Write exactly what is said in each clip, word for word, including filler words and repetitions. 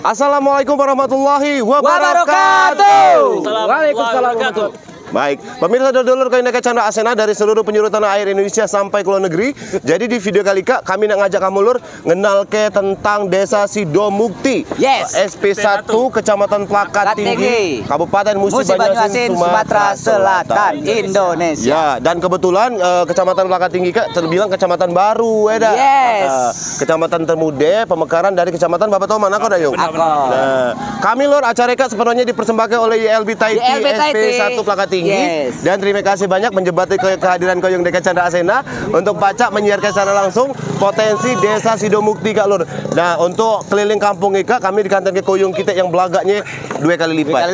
Assalamualaikum warahmatullahi wabarakatuh. Waalaikumsalam warahmatullahi. Baik, pemirsa dulur Koyong Deka Chandra Asena dari seluruh penjuru tanah air Indonesia sampai ke luar negeri. Jadi di video kali kak kami nak ngajak kamu lur ngenal ke tentang Desa Sidomukti. Yes. S P satu Kecamatan Plakat Tinggi, Kabupaten Musi Banyuasin, Sumatera Selatan, Indonesia. Ya, dan kebetulan uh, Kecamatan Plakat Tinggi kak terbilang kecamatan baru, Eda. Yes. Uh, kecamatan termuda, pemekaran dari kecamatan Bapak tahu mana kok Dayung? Nah, kami lur acara kak sepenuhnya dipersembahkan oleh Y L B Taiti S P satu Plakat Tinggi. Yes. Dan terima kasih banyak menjembatani ke kehadiran Koyong Deka Chandra Asena untuk Pacak menyiarkan secara langsung potensi Desa Sidomukti kak lur. Nah, untuk keliling kampung Ika kami dikantor ke Koyong kita yang belagaknya dua kali lipat.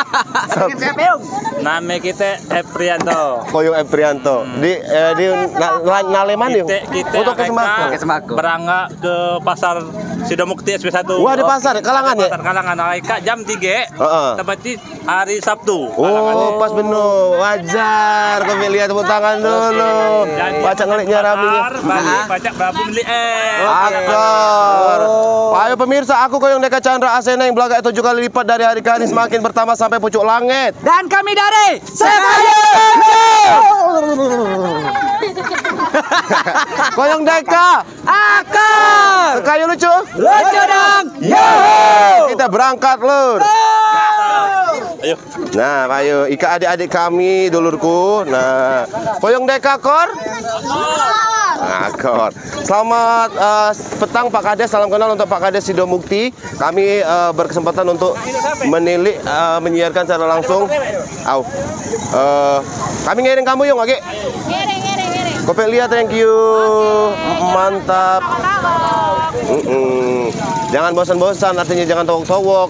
Nama kita Eprianto. Koyong Eprianto. Hmm. Di eh, di na, na, Naleman yuk. Kita untuk ke Sembako. Berangkat ke pasar Sidomukti S P satu. Wah, di pasar Kalangan ya. Pasar Kalangan Ika jam tiga. Uh-uh. Tepatnya hari Sabtu. Oh, pas bener. Wajar, kami lihat tepuk tangan dulu. Pacak ngeliknya rapinya. Pacak babu beli eh. Akor. Ayo pemirsa, aku Koyong Deka Chandra Asena yang belagak tujuh kali lipat dari hari ke hari semakin bertambah sampai pucuk langit. Dan kami dari Sekayu. Koyong Deka. Akor. Sekayu lucu. Lucu dong. Yo. Kita berangkat lur. Ayo. Nah, ayo Ika adik-adik kami dulurku. Nah, Koyong Deka Kor. Akor. Selamat uh, petang Pak Kades, salam kenal untuk Pak Kades Sidomukti. Kami uh, berkesempatan untuk menilik uh, menyiarkan secara langsung. Au. Uh, kami ngiring kamu yung Agi. Ngiring, ngiring, ngiring. Kopek lihat, thank you. Mantap. Mm -mm. Jangan bosan-bosan, artinya jangan towok-towok.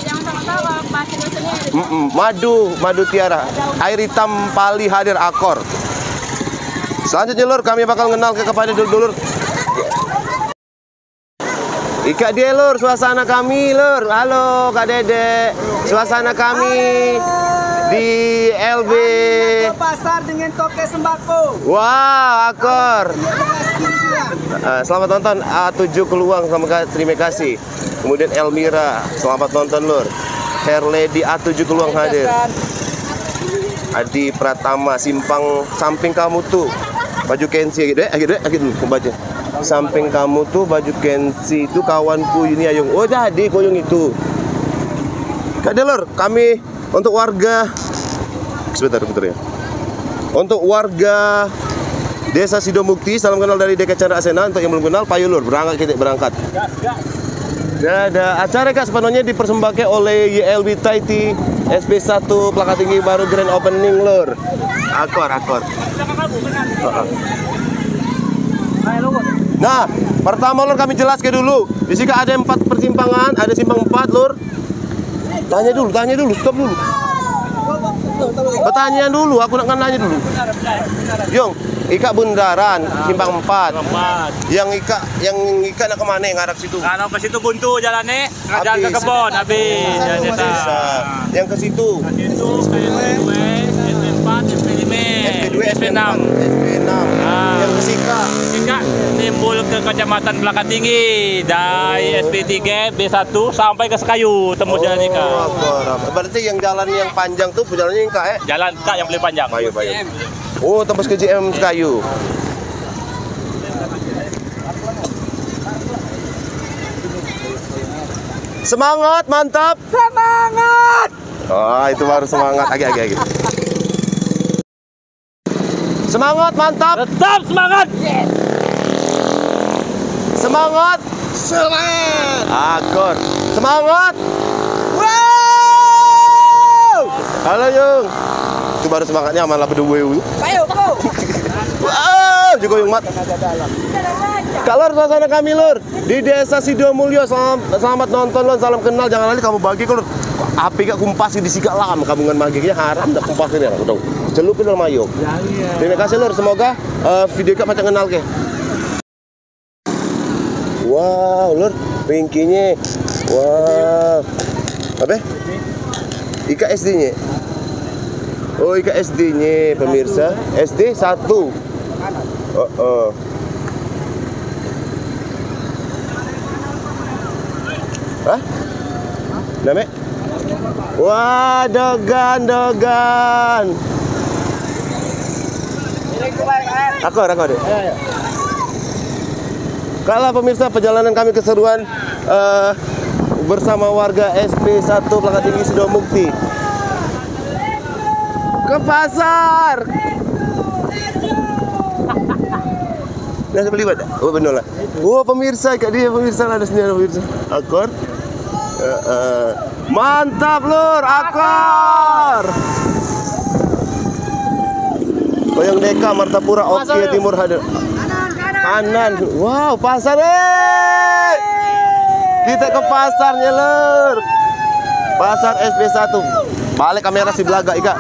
Mm -mm. Madu, madu tiara. Air hitam pali hadir Akor. Selanjutnya lur, kami bakal kenal ke kepada dulur-dulur. Ika dia lur, suasana kami lur. Halo Kak Dede. Suasana kami di L B Pasar dengan toke sembako. Wah, Akor. Uh, selamat nonton A tujuh Keluang, terima kasih. Kemudian Elmira, selamat nonton lur. Hair Lady A tujuh Keluang hadir. Adi Pratama, simpang samping kamu tuh baju Kensi gitu, eh, gitu, eh, gitu baca. Samping kamu tuh baju Kensi itu kawanku ini Ayung. Oh, jadi Koyong itu. Kak Delor, kami untuk warga sebentar, sebentar ya. Untuk warga Desa Sidomukti, salam kenal dari Deka Chandra Asena. Untuk yang belum kenal, payu lur, berangkat kita berangkat. Dan ada acara kak sepenuhnya dipersembahkan oleh Y L B Taiti S P satu Plakat Tinggi baru grand opening lur. Akor, akor. Nah, pertama lur kami jelaskan dulu. Di sini ada empat persimpangan, ada simpang empat lur. Tanya dulu, tanya dulu, stop dulu. Pertanyaan dulu, aku nak nanya dulu. Yung, Ika bundaran, simpang empat. Yang Ika, yang Ika nak kemana? Ngarap situ. Kalau ke situ buntu jalannya, jalan ke kebon habis. Yang ke situ. Ke situ S P dua, S P empat, S P lima, S P dua, S P enam. S P enam. Yang ke Sika. Sika timbul ke Kecamatan Plakat Tinggi dari S P tiga B satu sampai ke Sekayu tembus Oh, jalan Ika. Berarti yang jalan yang panjang tuh jalannya yang kak eh? Jalan kak yang paling panjang. Ayo, ayo. Oh, tembus ke J M Sekayu. Semangat, mantap. Semangat. Oh, itu baru semangat. Agi, agi, agi. Semangat, mantap. Tetap semangat. Yes. Semangat. Semangat. Akor. Semangat. Wow. Halo, Yung. Itu baru semangatnya malah berdua. Ayo, go. Wow, juga Yung mat. Kalau suasana kami lur di Desa Sidomulyo, selamat, selamat nonton lur, salam kenal, jangan lali kamu bagi kalau api gak kumpas di siga lam kabungan maginya haram dah kumpas ini aku tahu celupin lur mayo. Terima kasih lur, semoga uh, video kak macam kenal ke. Wow lur, ringkinya, wow, apa? Ika S D-nya. Oh, Ika S D-nya pemirsa, S D satu. Oh, oh. Hah? Name? Wah, dogan, dogan. Akor, akor deh. Kalau pemirsa perjalanan kami keseruan uh, bersama warga S P satu Plaka Tinggi Sidomukti ke pasar. Nah, beli pada. Oh, benar lah. Oh, pemirsa, kak dia pemirsa ada sini ada pemirsa. Akor. Uh, uh. Mantap, Lur, akor. Koyong Deka, Martapura, Oke, Timur hadir. Kanan. Wow, pasar, eh. Kita ke pasarnya, Lur. Pasar S P satu. Balik kamera si belaga, Ika.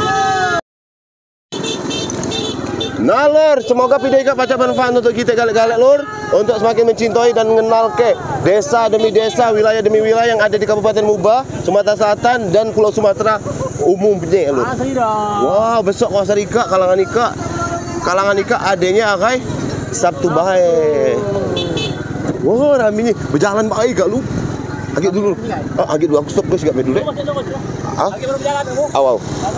Nah, Lur, semoga video Ika baca manfaat untuk kita galak-galak, Lur, untuk semakin mencintai dan mengenal ke desa demi desa, wilayah demi wilayah yang ada di Kabupaten Muba, Sumatera Selatan dan Pulau Sumatera umumnya, Lur. Wow, besok kawasan Ika, kalangan Ika, kalangan Ika adanya Akai Sabtu baik. Wow, raminya berjalan baik gak lu? Agak dulu. Oh, agak dulu aku stop guys, gak dulu deh. Ah? Awal.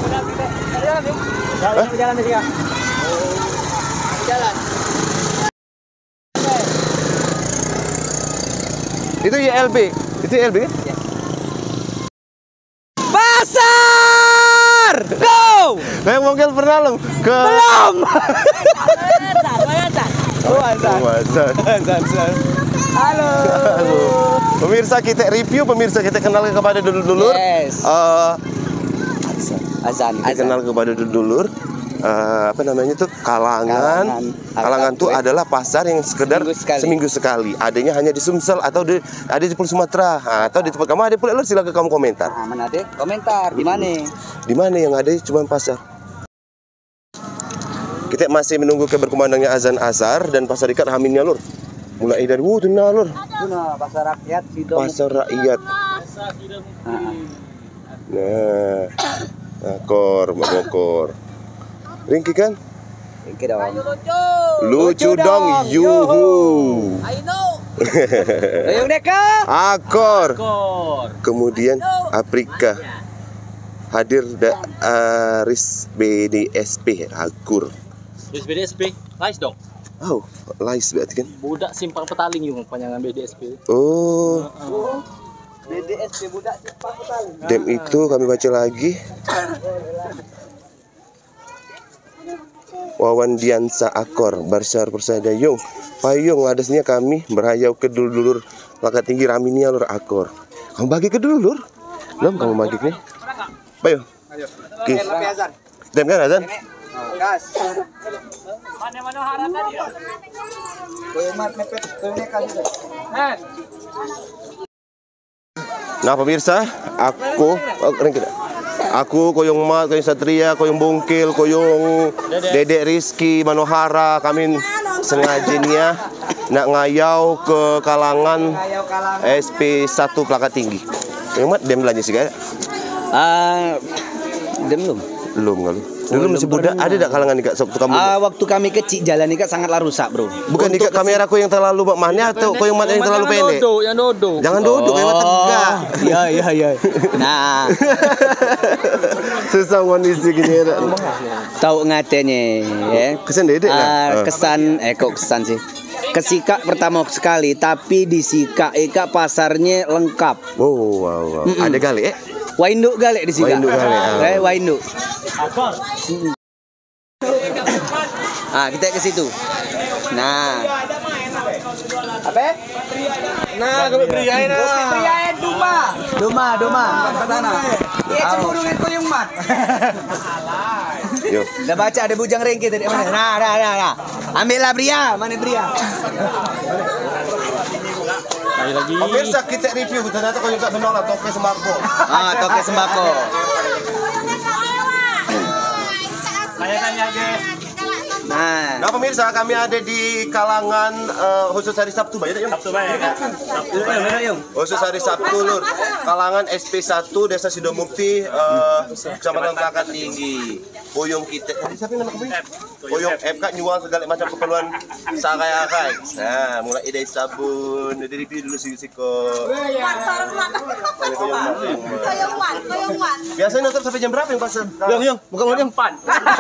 Berjalan nih, jalan. Itu Y L B. Itu Y L B kan? Ya. Pasar! Go! Saya mungkin pernah lo ke Belum. Oh, Azan. Halo. Halo. Pemirsa kita review, pemirsa kita kenal kepada dulur-dulur. Yes. Uh, Azan. kita kenal kepada dulur-dulur. Uh, apa namanya tuh kalangan Kalangan, kalangan tuh adalah pasar yang sekedar Seminggu sekali. seminggu sekali adanya hanya di Sumsel atau di ada di Pulau Sumatera. Nah, atau di tempat kamu ada pula, Lur, silakan kamu komentar. Nah, mana deh? Komentar di mana? Di mana yang ada cuma pasar. Kita masih menunggu keberkumandangnya azan asar dan pasar ikat haminnya, Lur. Mulai dari wuh tuh, Lur. Tuna pasar rakyat Sidomukti. Pasar rakyat. Nah, akor, Bogor. Ringki kan? Ringki dong. Lucu, Lucu dong, dong, yuhu. I know. Koyong Deka. Akor. Kor. Kemudian Afrika. Hadir da Aris B D S P Akur. B D S P, nice dong. Oh, lais berarti kan? Budak simpang petaling yung panjangan B D S P. Oh, B D S P budak cepat sekali. dem itu kami baca lagi. Wawan Diansa Akor, Barsar Persadayung, Payung ladasnya kami berhayau ke dulur-dulur Plaka Tinggi Raminia, Lur, Akor. Kamu bagi ke dulur? Belum kamu bagi nih? Bayo. Oke. Dem kan azan? Gas. Mana-mana harap tadi ya. Koyong mat mepet, koyong Deka gitu. Nah, pemirsa, aku oh, keren tidak? Aku koyong Mat, koyong Satria, koyong Bungkil, koyong Dedek Rizky, Manohara, kami sengajinya nak ngayau ke kalangan S P satu Plaka Tinggi. Koyong Mat, dem belanja sih gak? Ah, dem belum. Belum kali. Dulu masih budak, ada tak kalangan ikat waktu kamu? Ah, waktu kami kecil jalan ikat sangatlah rusak, Bro. Bukan ikat kameraku yang terlalu makmahnya atau koyong Mat yang terlalu pendek? Dodok, yang dodok. Jangan duduk, koyong Mat tegak. Iya, iya, iya. Nah, susah kondisi gini ya. tahu ngatenya ya. Kesan dedek Ah, kan? kesan eh kok kesan sih. Kesikak pertama sekali, tapi di Sikak ika pasarnya lengkap. Oh, wow, wow. Ada kali eh? Wainduk galek di Sikak. Wainduk galek, ah. Eh, Wainduk. Ah, kita ke situ. Nah. Apa? Nah, kami beriain Beriain Duma. Duma, Duma. Sana. Iya, cemburu dengan koyong Mat. Yo. Udah baca ada bujang rengki tadi mana? Nah, nah, nah, nah. Ambillah Bria, mana Bria? Lagi lagi. Pemirsa kita review ternyata koyong tak benar lah toke sembako. Ah, toke sembako. Saya tanya guys. Nah, Nah pemirsa kami ada di kalangan eh, khusus hari Sabtu banyak ya? Sabtu baik. Sabtu baik. Khusus hari Sabtu, Lur. Kalangan S P satu Desa Sidomukti, eh, Kecamatan Plaka Tinggi. Puyung kita. Tadi siapa yang nama kamu? Puyung F K nyuang segala macam keperluan sakai-akai. Nah, mulai dari sabun, dari review dulu sih siko. Koyongan, koyongan. Biasanya nonton sampai jam berapa yang pas? Yang yang bukan mau yang Empat.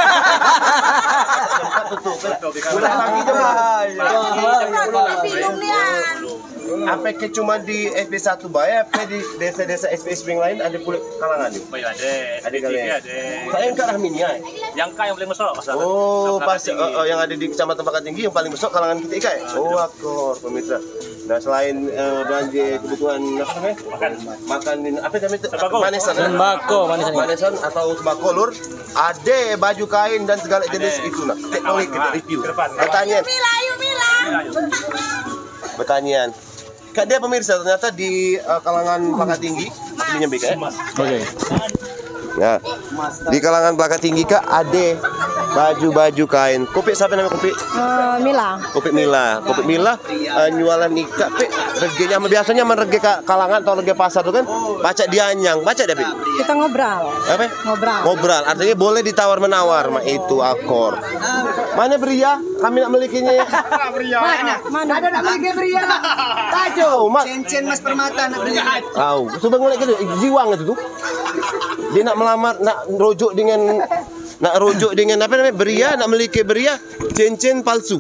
Udah lagi jam berapa? Bingung nian. Apa ke cuma di S B satu Bay, apa di desa-desa S B S B yang lain ada pula kalangan nih? Baik ada. Ada kali. Ada. Saya yang ke Rahminia. Yang kaya yang paling besar masalah. Oh, pas uh, uh, yang ada di Kecamatan Bangka Tinggi yang paling besar kalangan kita Ika. Oh, akor pemirsa. Nah, selain uh, belanja kebutuhan apa namanya? Makan. Makan apa namanya? Sembako. Manisan. Sembako, manisan. Manisan atau sembako lur. Ada baju kain dan segala jenis itu nah. Teknologi kita review. Pertanyaan. Mila, ayo Mila. Pertanyaan. Kak dia pemirsa ternyata di uh, kalangan Bangka Tinggi ini nyampe ya. Oke. Ya. Di kalangan Bangka Tinggi Kak ada baju-baju kain. Kopi siapa namanya kopi? Uh, Mila. Kopi Mila. Kopi Mila uh, nyualan nikah pe regenya biasanya menrege kalangan atau rege pasar tuh kan pacak dianyang, pacak deh. Kita ngobrol. Apa? Ngobrol. Ngobrol. Artinya boleh ditawar menawar, mah itu akor. Mana Bria? Kami nak milikinya. Mana? Mana? Ada nak beli Bria. Kacau, mak. Cincin Mas Permata nak beli. Tahu. Coba ngolek gitu, jiwang itu tuh. Dia nak melamar, nak rujuk dengan nak rujuk dengan apa namanya? Bria, nak miliki Bria, cincin palsu.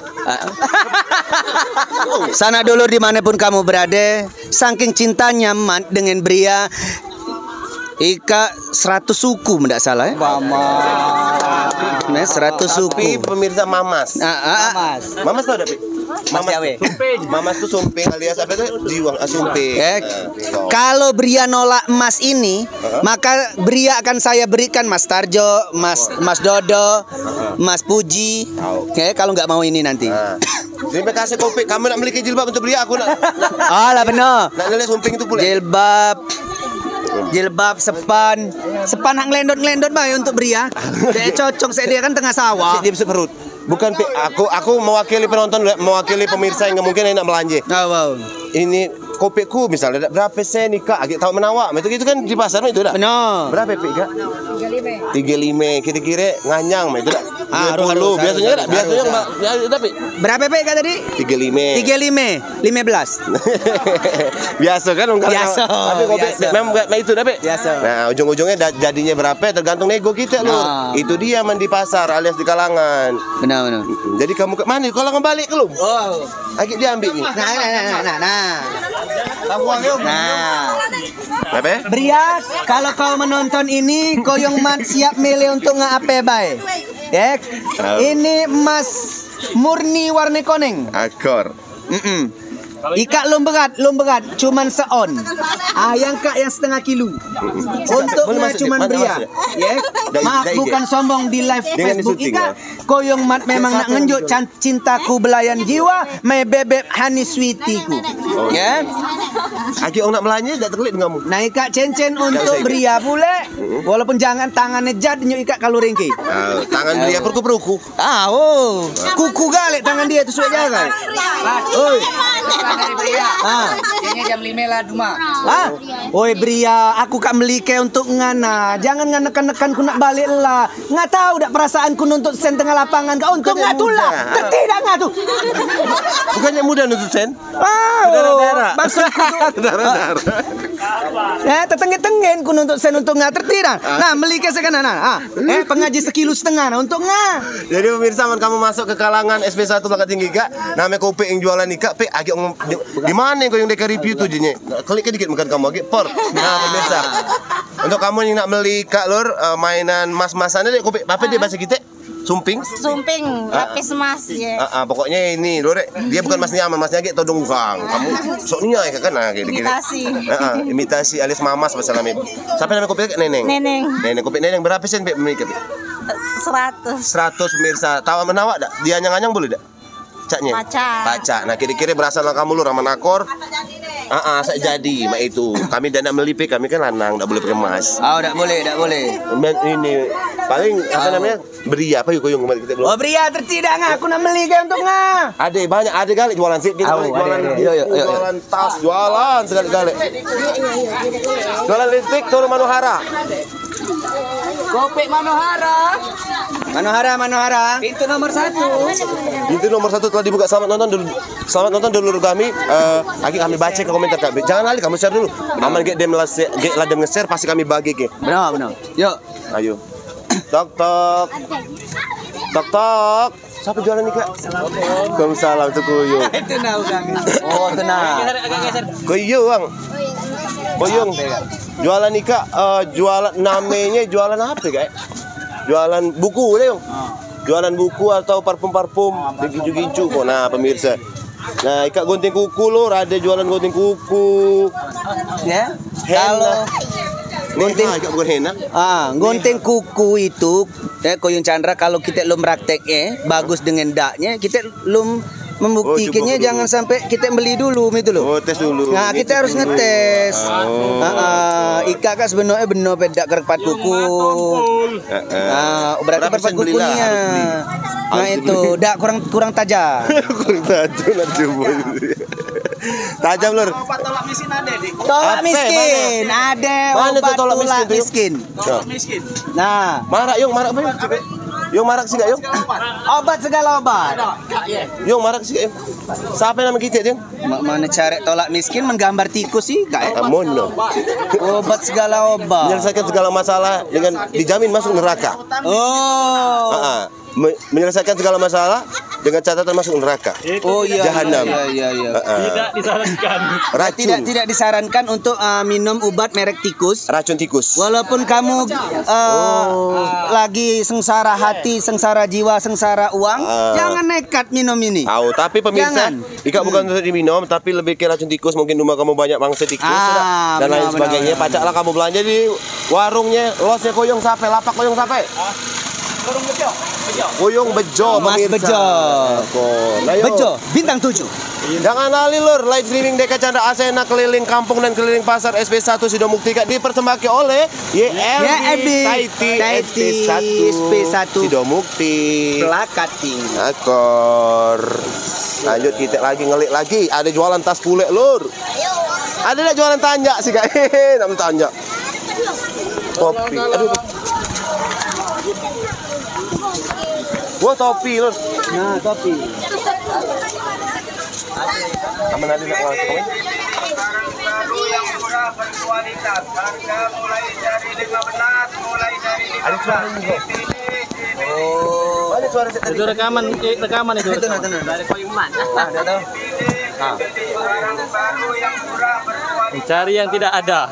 Sana dulu dimanapun kamu berada, saking cintanya man dengan Bria, Ika seratus suku tidak salah ya? Mama. Nah, seratus Tapi suku. pemirsa Mamas. Ah, ah, ah. Mamas tahu tak? Pi? Mamas Jawe. Sumping. Mamas tuh sumping alias apa itu? Jiwang ah, sumping. Eh, Ah, kalau Bria nolak emas ini, maka Bria akan saya berikan Mas Tarjo, Mas Mas Dodo, Mas Puji. Oke, kalau nggak mau ini nanti. Nah, terima kasih kopi. Kamu nak memiliki jilbab untuk Bria, aku nak nak, Ah, lah benar. nak nilai sumping itu pula. Jilbab, jilbab sepan, sepan hang ngelendot ngelendot bay untuk Bria. Dia cocok saya dia kan tengah sawah. Dia bisa perut. Bukan Pi, aku aku mewakili penonton, mewakili pemirsa yang mungkin enak belanja. Oh, wow. Ini kopiku misalnya berapa sen nih Kak? Agak tahu menawak. Itu gitu kan di pasar itu dah. Benar. Berapa Pi Kak? tiga puluh lima. Kira-kira nganyang mah itu dah. Ah, harus, dua puluh. harus, Biasanya harus, dah. Biasanya harus, Mbak, ya tapi Berapa Pak Kak tadi? tiga puluh lima. tiga puluh lima, lima belas. Biasa kan orang Biasa, tapi kopi biasa. memang memang itu dah Pi. Biasa. Nah, ujung-ujungnya da- jadinya berapa tergantung nego kita loh. Nah. Itu dia man di pasar alias di kalangan. Benar benar. Jadi kamu ke mana? Kalau balik ke lu? Oh. Agak diambil nih. Nah, nah, nah, nah, nah. Nah. Apa? ya? Bria, kalau kau menonton ini, koyong mat siap milih untuk ngapain bay? Ya, ini emas murni warna koneng. Akor. Mm-mm. Ika belum berat, belum berat, cuman seon. Ah, yang kak yang setengah kilo. Untuk Boleh nggak masuk, cuman mana Bria. masuk? Ya, Dai- maaf dai- bukan sombong di live Dengan Facebook syuting, Ika. Koyong mat memang nak ngenjuk can- cintaku belayan jiwa, me bebek hani sweetiku. Ya. Aki orang nak belanja tak terkelik dengan kamu. Nah, Ika cincin untuk saya Bria pula. Walaupun jangan tangannya jad nyuk Ika kalau ringki. Ah, tangan dia perku-perku. Ah, oh. Kuku galik tangan dia tu sudah jaga. Oi. Ah. Kayaknya jam lima lah Duma. Ah, oi Bria, aku kak melike untuk ngana. Jangan nganekan-nekan ku nak balik lah. Nggak tahu dak perasaanku nuntut sen tengah lapangan. Kau untung Bukannya nggak tu lah. mudah. Tidak nggak tu. Bukannya mudah nutut sen? Ah, Darah-darah. maksudku tu. Darah-darah. Eh, tetengin-tengin ku nuntut sen untuk nggak tertidak. Nah, melike sekarang nah. Ah, eh pengaji sekilo setengah nah untuk nggak. Jadi pemirsa, man, kamu masuk ke kalangan S B satu Bangka Tinggi Kak. Namanya kopi yang jualan nih Kak. Pe agak ngom- di, di mana kau yang deka review tuh jadinya? Klik dikit makan kamu agak per. Nah pemirsa, untuk kamu yang nak beli Kak Lur uh, mainan mas-masannya deh kopi. Apa dia bahasa kita? Sumping. Sumping, lapis emas ya. Ah, ah, pokoknya ini Lur, dia bukan mas nyaman, masnya agak todong ukang. Kamu soknya ya kan nah kayak gini. Imitasi. Ah, ah, imitasi alias mamas bahasa namanya. Siapa namanya kopi Kak? Neneng. Neneng. Neneng kopi Neneng berapa sen Pe beli Kak? Seratus. seratus pemirsa. Tahu menawak dak? Dia anyang-anyang boleh dak? Caknya? Paca. Paca. Nah, kira-kira berasal lah kamu lu raman akor. Ah, ah, saya jadi, mak itu. Kami dah nak melipik, kami kan lanang, tak boleh pakai emas. Oh, tak boleh, tak boleh. Men- Ini paling apa namanya? Beria apa yuk koyong kemarin kita belum. Oh, Bria tertidak nggak? Aku nak beli kan untuk nggak. Ada banyak, ada kali jualan sih, kita Tahu, kali ada, jualan, ada. buku, Yo, yo, yo, yo. jualan tas, jualan sekali-kali. Jualan lipstick, Tolu Manohara. Kopi Manohara. Manohara, Manohara. Pintu nomor satu. Pintu nomor satu telah dibuka. Selamat nonton dulu. Selamat nonton dulu kami. Uh, lagi kami baca ke komentar kak. Jangan lali, kamu share dulu. Aman get dem get ladem nge-share pasti kami bagi ke. Benar, benar. Yuk. Ayo. Tok tok. Tok tok. Siapa jualan nih kak? Waalaikumsalam tuh Kuyung. Itu nah kami. Oh tenang. Kuyung bang. Kuyung. Jualan nih kak. Uh, jualan namanya jualan apa kak? Jualan buku deh, jualan buku atau parfum-parfum, gincu-gincu kok. Nah pemirsa, nah Ika gunting kuku lor, ada jualan gunting kuku. Ya, Henna. Gunting, Ika bukan henna. Ah, gunting kuku itu, ya Kuyung Chandra kalau kita belum prakteknya, bagus dengan daknya, kita belum membuktikannya. Oh, jangan sampai kita beli dulu itu loh. Oh tes dulu. Nah kita harus ngetes. Oh. Ah, ah, Ika kan sebenarnya benar pedak kerpat kuku. Nah berarti perpat kukunya. Nah itu, dak kurang kurang tajam. Kurang tajam nak coba. Tajam lor. Obat tolak miskin ada di. Tolak miskin ada. Mana tuh Obat tolak tolak miskin? miskin. miskin. Nah, Marak yung marak apa yung? Yung marak sih gak yung? obat segala obat. Yung marak sih gak yung? Siapa nama kita yung? Ma- Mana cari tolak miskin menggambar tikus sih, kak? Amun no. Obat segala obat. Menyelesaikan segala masalah dengan dijamin masuk neraka. Oh. Ah, me- menyelesaikan segala masalah dengan catatan masuk neraka. Oh iya. Jahanam. Iya iya iya. Ah, ah. Tidak disarankan. Racun. Tidak tidak disarankan untuk uh, minum obat merek tikus. Racun tikus. Walaupun kamu uh, lagi sengsara hati, sengsara jiwa, sengsara uang, Ah. jangan nekat minum ini. Tahu, tapi pemirsa, Jangan. Ika bukan untuk diminum, tapi lebih ke racun tikus. Mungkin rumah kamu banyak mangsa tikus Ah, dan lain benar, sebagainya. benar, Pacaklah kamu belanja di warungnya, losnya Kuyung Sape, lapak Kuyung Sape. Kuyung Bejo, Mas pemirsa. Bejo. Kok, nah, yuk. Bejo, bintang tujuh. Jangan lali lur, live streaming Deka Chandra Asena keliling kampung dan keliling pasar S P satu Sidomukti dipersembahkan oleh Y L B Taiti S P satu Sidomukti. Plakat tinggi. Akor. Lanjut kita lagi ngelik lagi. Ada jualan tas pulek lur. Ada nggak jualan tanja sih kak? Hehehe, nam tanja. Topi. Aduh. Wah topi lur. Nah, topi. Aman ada nak orang komen? Ada suara juga. Oh, ada suara tadi. Itu rekaman, eh, rekaman itu. Itu nanti dari Kuyung mana? Ada tahu. Ah. Cari yang tidak ada.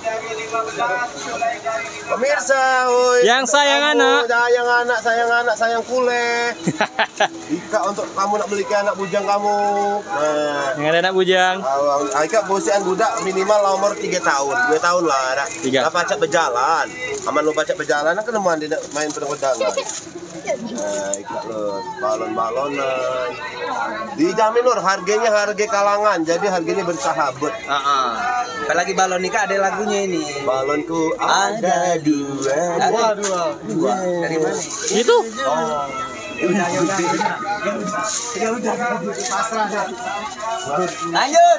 Pemirsa, woi. Yang sayang Kamu, anak. sayang anak, sayang anak, sayang kule. Ika untuk kamu nak beli ke anak bujang kamu. Nah, Yang ada anak bujang. awang, Ika bosian budak minimal umur tiga tahun, dua tahun lah ada. Tiga. Lah pacak berjalan. Aman lo pacak berjalan, kan teman dia main pedang-pedangan. Nah, Ika lo balon-balonan. Dijamin lur, harganya harga kalangan, jadi harganya bersahabat. Ah, ah. Apalagi balon nikah ada lagunya ini. Balonku ada dua. Ada dua. Dua. Dari mana? Itu. Lanjut.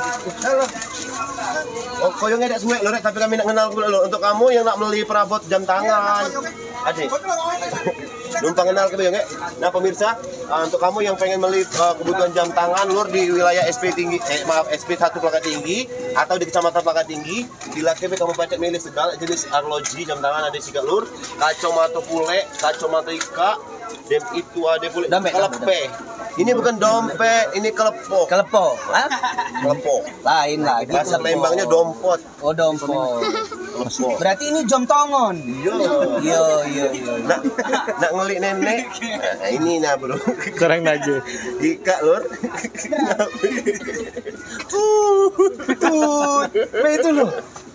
Oh, koyongnya ada suwe lorek, tapi kami nak kenal dulu lho. Untuk kamu yang nak beli perabot jam tangan, adik. Numpang kenal ke ya. Nah pemirsa, uh, untuk kamu yang pengen beli uh, kebutuhan jam tangan lur di wilayah S P tinggi, eh maaf S P satu Plakat Tinggi atau di Kecamatan Plakat Tinggi, di Lakebe kamu pacak milih segala jenis arloji jam tangan ada siga lur, kacamata pule, kacamata ika, dan itu ada pule Dompet, kelepe. Ini bukan dompet, ini kelepok. Kelepo. Hah? Kelepok. Lain lagi. Bahasa kelepo. Lembangnya dompot. Oh, dompot. Kelepok. Berarti ini jom tongon. Yo. Iya, iya, iya. Nak, nak ngelik nenek. Nah, ini nah bro. Kurang aja. Ika lur. Tuh, tuh. Apa itu lo?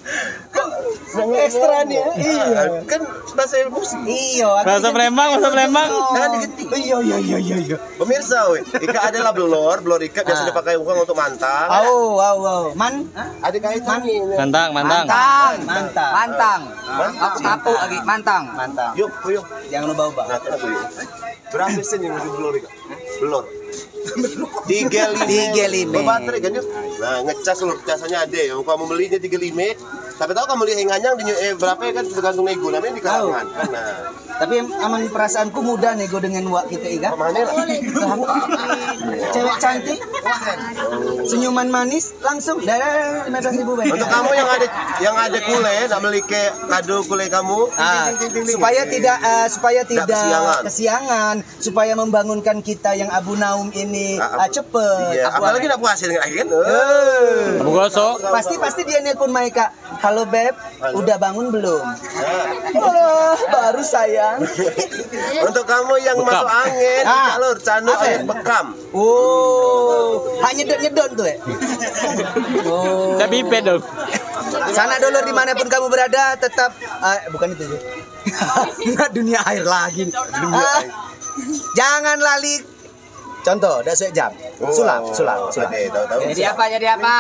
Ekstra nih. Iya. Kan bahasa musik. Iya. Bahasa Palembang, bahasa Palembang. Jangan diganti. Iya, iya, iya, iya, iya. Pemirsa, weh. Ika adalah blor, blor Ika biasa Ah. dipakai uang untuk mantang. Au, au, au. Man? Ada kaitan ini. Mantang, mantang. Mantang. Mantang. Mantang. Mantang. Aku tapu lagi mantang. Mantang. Yuk, yuk. Jangan lupa ubah. Nah, kenapa yuk? Berapa sen yang masih blor Ika? Blor. Tiga lima. Tiga lima. Baterai kan yuk. Nah, ngecas lur, casannya ada. Yang kamu belinya tiga lima. Tapi tahu kamu beli henganyang di eh, berapa ya kan tergantung nego namanya di kalangan kan. Nah, Tapi aman perasaanku mudah nego dengan wak kita Ika. Cewek cantik, senyuman manis, langsung dah lima belas ribu bayar. Untuk kamu yang ada yang ada kule, nak beli ke kado kule kamu, Ah, ting, ting, ting, ting, ting. supaya tidak uh, supaya tidak kesiangan. kesiangan, supaya membangunkan kita yang Abu Naum ini Ah, uh, cepet. Iya, Abu- apalagi nak puasa dengan akhir kan? Eh. Abu gosok. Pasti pasti dia nelpon Maika. Halo Beb, udah bangun belum? Oh, baru sayang. Untuk kamu yang Bekam. masuk angin, Ah. jalur cano Apa? ayat bekam. Oh, hanya nyedot-nyedot tuh ya. Oh. Saya biped dong. Sanak dulur dimanapun kamu berada, tetap ah, bukan itu sih. Nggak dunia air lagi. nih. Ah, jangan lali. Contoh, udah sejam. Sulap, sulap, sulap. Oke, tahu-tahu. Jadi apa? Jadi apa?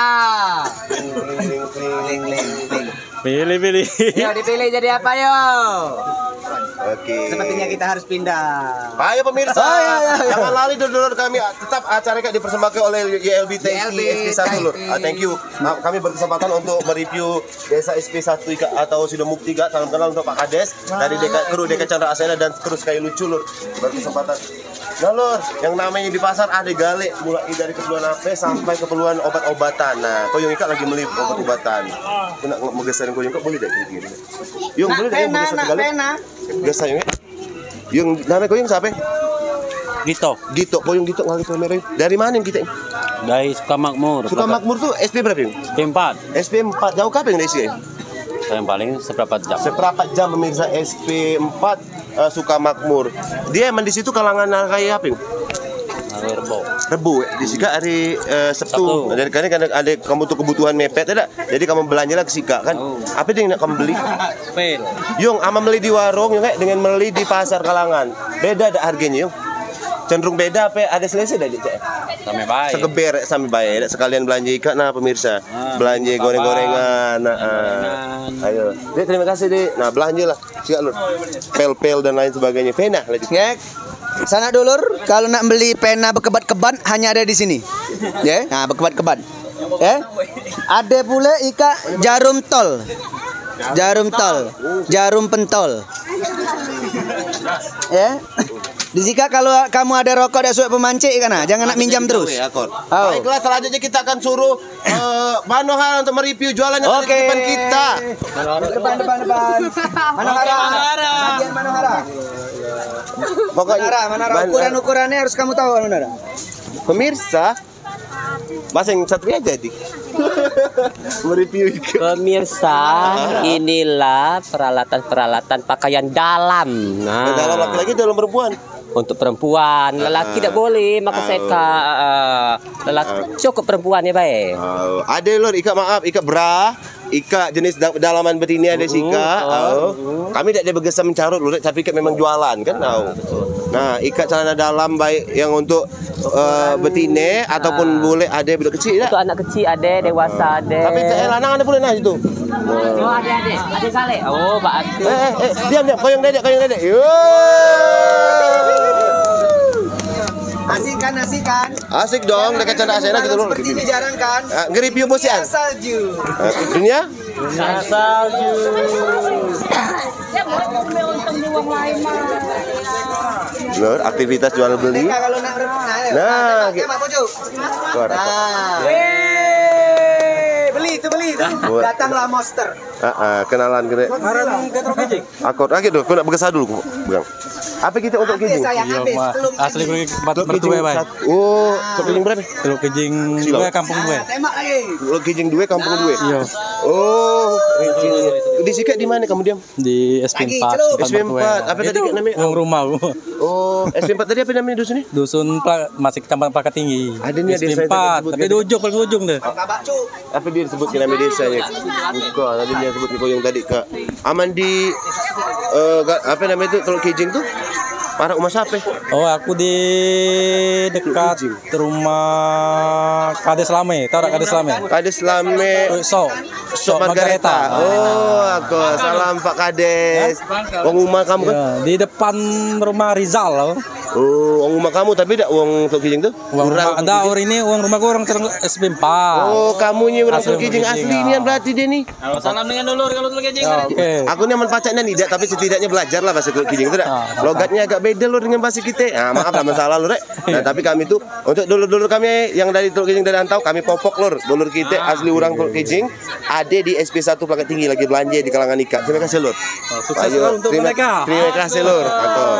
Ling, ling, ling. Pilih pilih. Yo, dipilih jadi apa yo? Oke. Sepertinya kita harus pindah. Ayo pemirsa, Oh, iya, iya, iya. jangan lali dulur kami. Tetap acara kami dipersembahkan oleh Y L B T S P S P satu lur. Ah, thank you. Nah, kami berkesempatan untuk mereview Desa S P satu Ika, atau Sidomukti Ika. Salam kenal untuk Pak Kades dari Deka, kru Deka Chandra Asena dan kru Sky Lucu lur. Berkesempatan. Nah lur, yang namanya di pasar ada gale mulai dari keperluan apa sampai keperluan obat-obatan. Nah, kau yang Ika lagi beli obat-obatan. Aku nak mau geserin kau yang Ika boleh deh gini. Yung Nak boleh deh yang pena, geser nak gale. pena. Gesa yung Yung namanya kau yang siapa? Gitu. Dito, kau yang Dito ngalih kamera. Dari mana yang kita? Dari Sukamakmur. Suka Makmur tuh S P berapa yung? Tempat. S P empat jauh kapan dari sini? Yang paling seberapa jam? Seperempat jam pemirsa S P empat uh, Suka Makmur. Dia emang di situ kalangan kayak apa? Yung? Rebo. Rebu, di sini hari uh, Sabtu. Sabtu. Jadi kan ada, ada kamu tuh kebutuhan mepet ada. Jadi kamu belanja lah ke Sika kan. Oh. Apa dia yang nak kamu beli? Pel. Yung ama beli di warung yung kayak dengan beli di pasar kalangan. Beda ada harganya yung. Cenderung beda apa ada selesai dah dia. Sampai baik. Segeber sampai bayar sekalian belanja ikan nah pemirsa. Ah, belanja apa? goreng-gorengan. Nah, ah. Gorengan. Ayo. Dek terima kasih Dek. Nah, belanja lah. Siap lu. Pel-pel dan lain sebagainya. Pena lagi. Ngek. Sanak dulur, kalau nak beli pena berkebat-kebat hanya ada di sini. Ya, nah berkebat-kebat. Ya. Ada pula Ika jarum tol. Jarum tol, jarum pentol. Ya. Di Zika kalau kamu ada rokok dan suap pemancing kan, nah, jangan nak minjam terus. Akor. Oh. Baiklah, selanjutnya kita akan suruh uh, Manohar untuk mereview jualannya Oke. di depan kita. Depan, depan, depan. Manohara. Bagian Manohara. Pokoknya Manara, Manara. Ban- Ukuran-ukurannya harus kamu tahu Manara. pemirsa bahasa yang satria jadi mereview ikan. Pemirsa, inilah peralatan-peralatan pakaian dalam. Nah, Dalam laki-laki dalam perempuan. untuk perempuan, lelaki tidak boleh maka saya uh, lelaki cukup perempuan ya baik. Oh, ada lor ikat maaf ikat bra, ikat jenis da- dalaman betina ada sika. Oh. Kami tidak ada bergesa mencarut lor, tapi ikat memang jualan kan. Oh. Nah, ikat celana dalam baik yang untuk uh, betina ataupun boleh ada budak kecil tak? Untuk anak kecil ada, dewasa ada. Tapi eh, lanang ada boleh nah itu. Oh, ada ada, ada kali. Oh, Pak Atu. Eh, eh, eh, diam diam, kau yang dedek, kau yang dedek. Yo. Asik kan, asik kan? Asik dong, dekat canda asena gitu loh. Seperti ini jarang kan? Ah, nge-review bosian. Salju. Ah, dunia? Salju. Lor, aktivitas jual beli. Mereka kalau nak ber- Nah, nah, gitu. tembak pojok. Keluar. Nah. Yeay, beli itu beli itu. Buat. Datanglah monster. Ah, ah, kenalan kena. Akor, ah gitu. Kau nak berkesah dulu, kau pegang. Apa kita untuk Habis kijing? sayang, habis. Belum Asli gue empat Untuk berdua kijing baik. satu. Oh, untuk kijing berapa? Teluk kijing Silau. gue kampung gue. Ah, tembak lagi. Untuk kijing dua, kampung dua. Iya. Oh, kijing. Di sikat di mana kamu diam? Di S P Lagi, empat. celup. tempat S P empat. berdua. Apa tadi Itu kak namanya? Uang rumah gue. Oh, S P empat tadi apa namanya dusun ini? Dusun Pla- masih kecamatan Plaka Tinggi. Ada nih, S P desa yang empat. disebut Tapi kan? di ujung paling ujung deh. Kabak cu. Apa dia disebut nama desanya? Bukan, tadi dia sebut kau yang tadi kak. Aman di eh, ga- apa namanya itu kalau kijing tuh? Para rumah siapa? Oh, aku di dekat rumah Kades Lame. Tahu tak Kades Lame? Kades Lame. So, Sok Margareta. Oh, aku salam Pak Kades. Wong rumah kamu kan? Ya, di depan rumah Rizal loh. Oh, uang rumah kamu tapi tidak uang Tok Kijing tuh? Uang rumah, ada orang ini uang rumah gue orang terang S B empat. Oh, kamunya orang Tok Kijing asli ini ya. berarti dia nih. Salam dengan dulur kalau Tok Kijing. Oke. Aku ini aman pacaknya tidak, tapi setidaknya belajar lah bahasa Tok Kijing tidak. Logatnya agak beda lur dengan bahasa kita. Nah, maaf lah masalah lur. Nah, tapi kami tuh untuk dulur-dulur kami yang dari Tok Kijing dari Antau, kami popok lur. Dulur kita asli orang Tok Kijing, ada di S P satu Pelakat Tinggi lagi belanja di kalangan ikat. Terima kasih lur. Sukses selalu untuk terima, mereka. Terima kasih lur. Akor.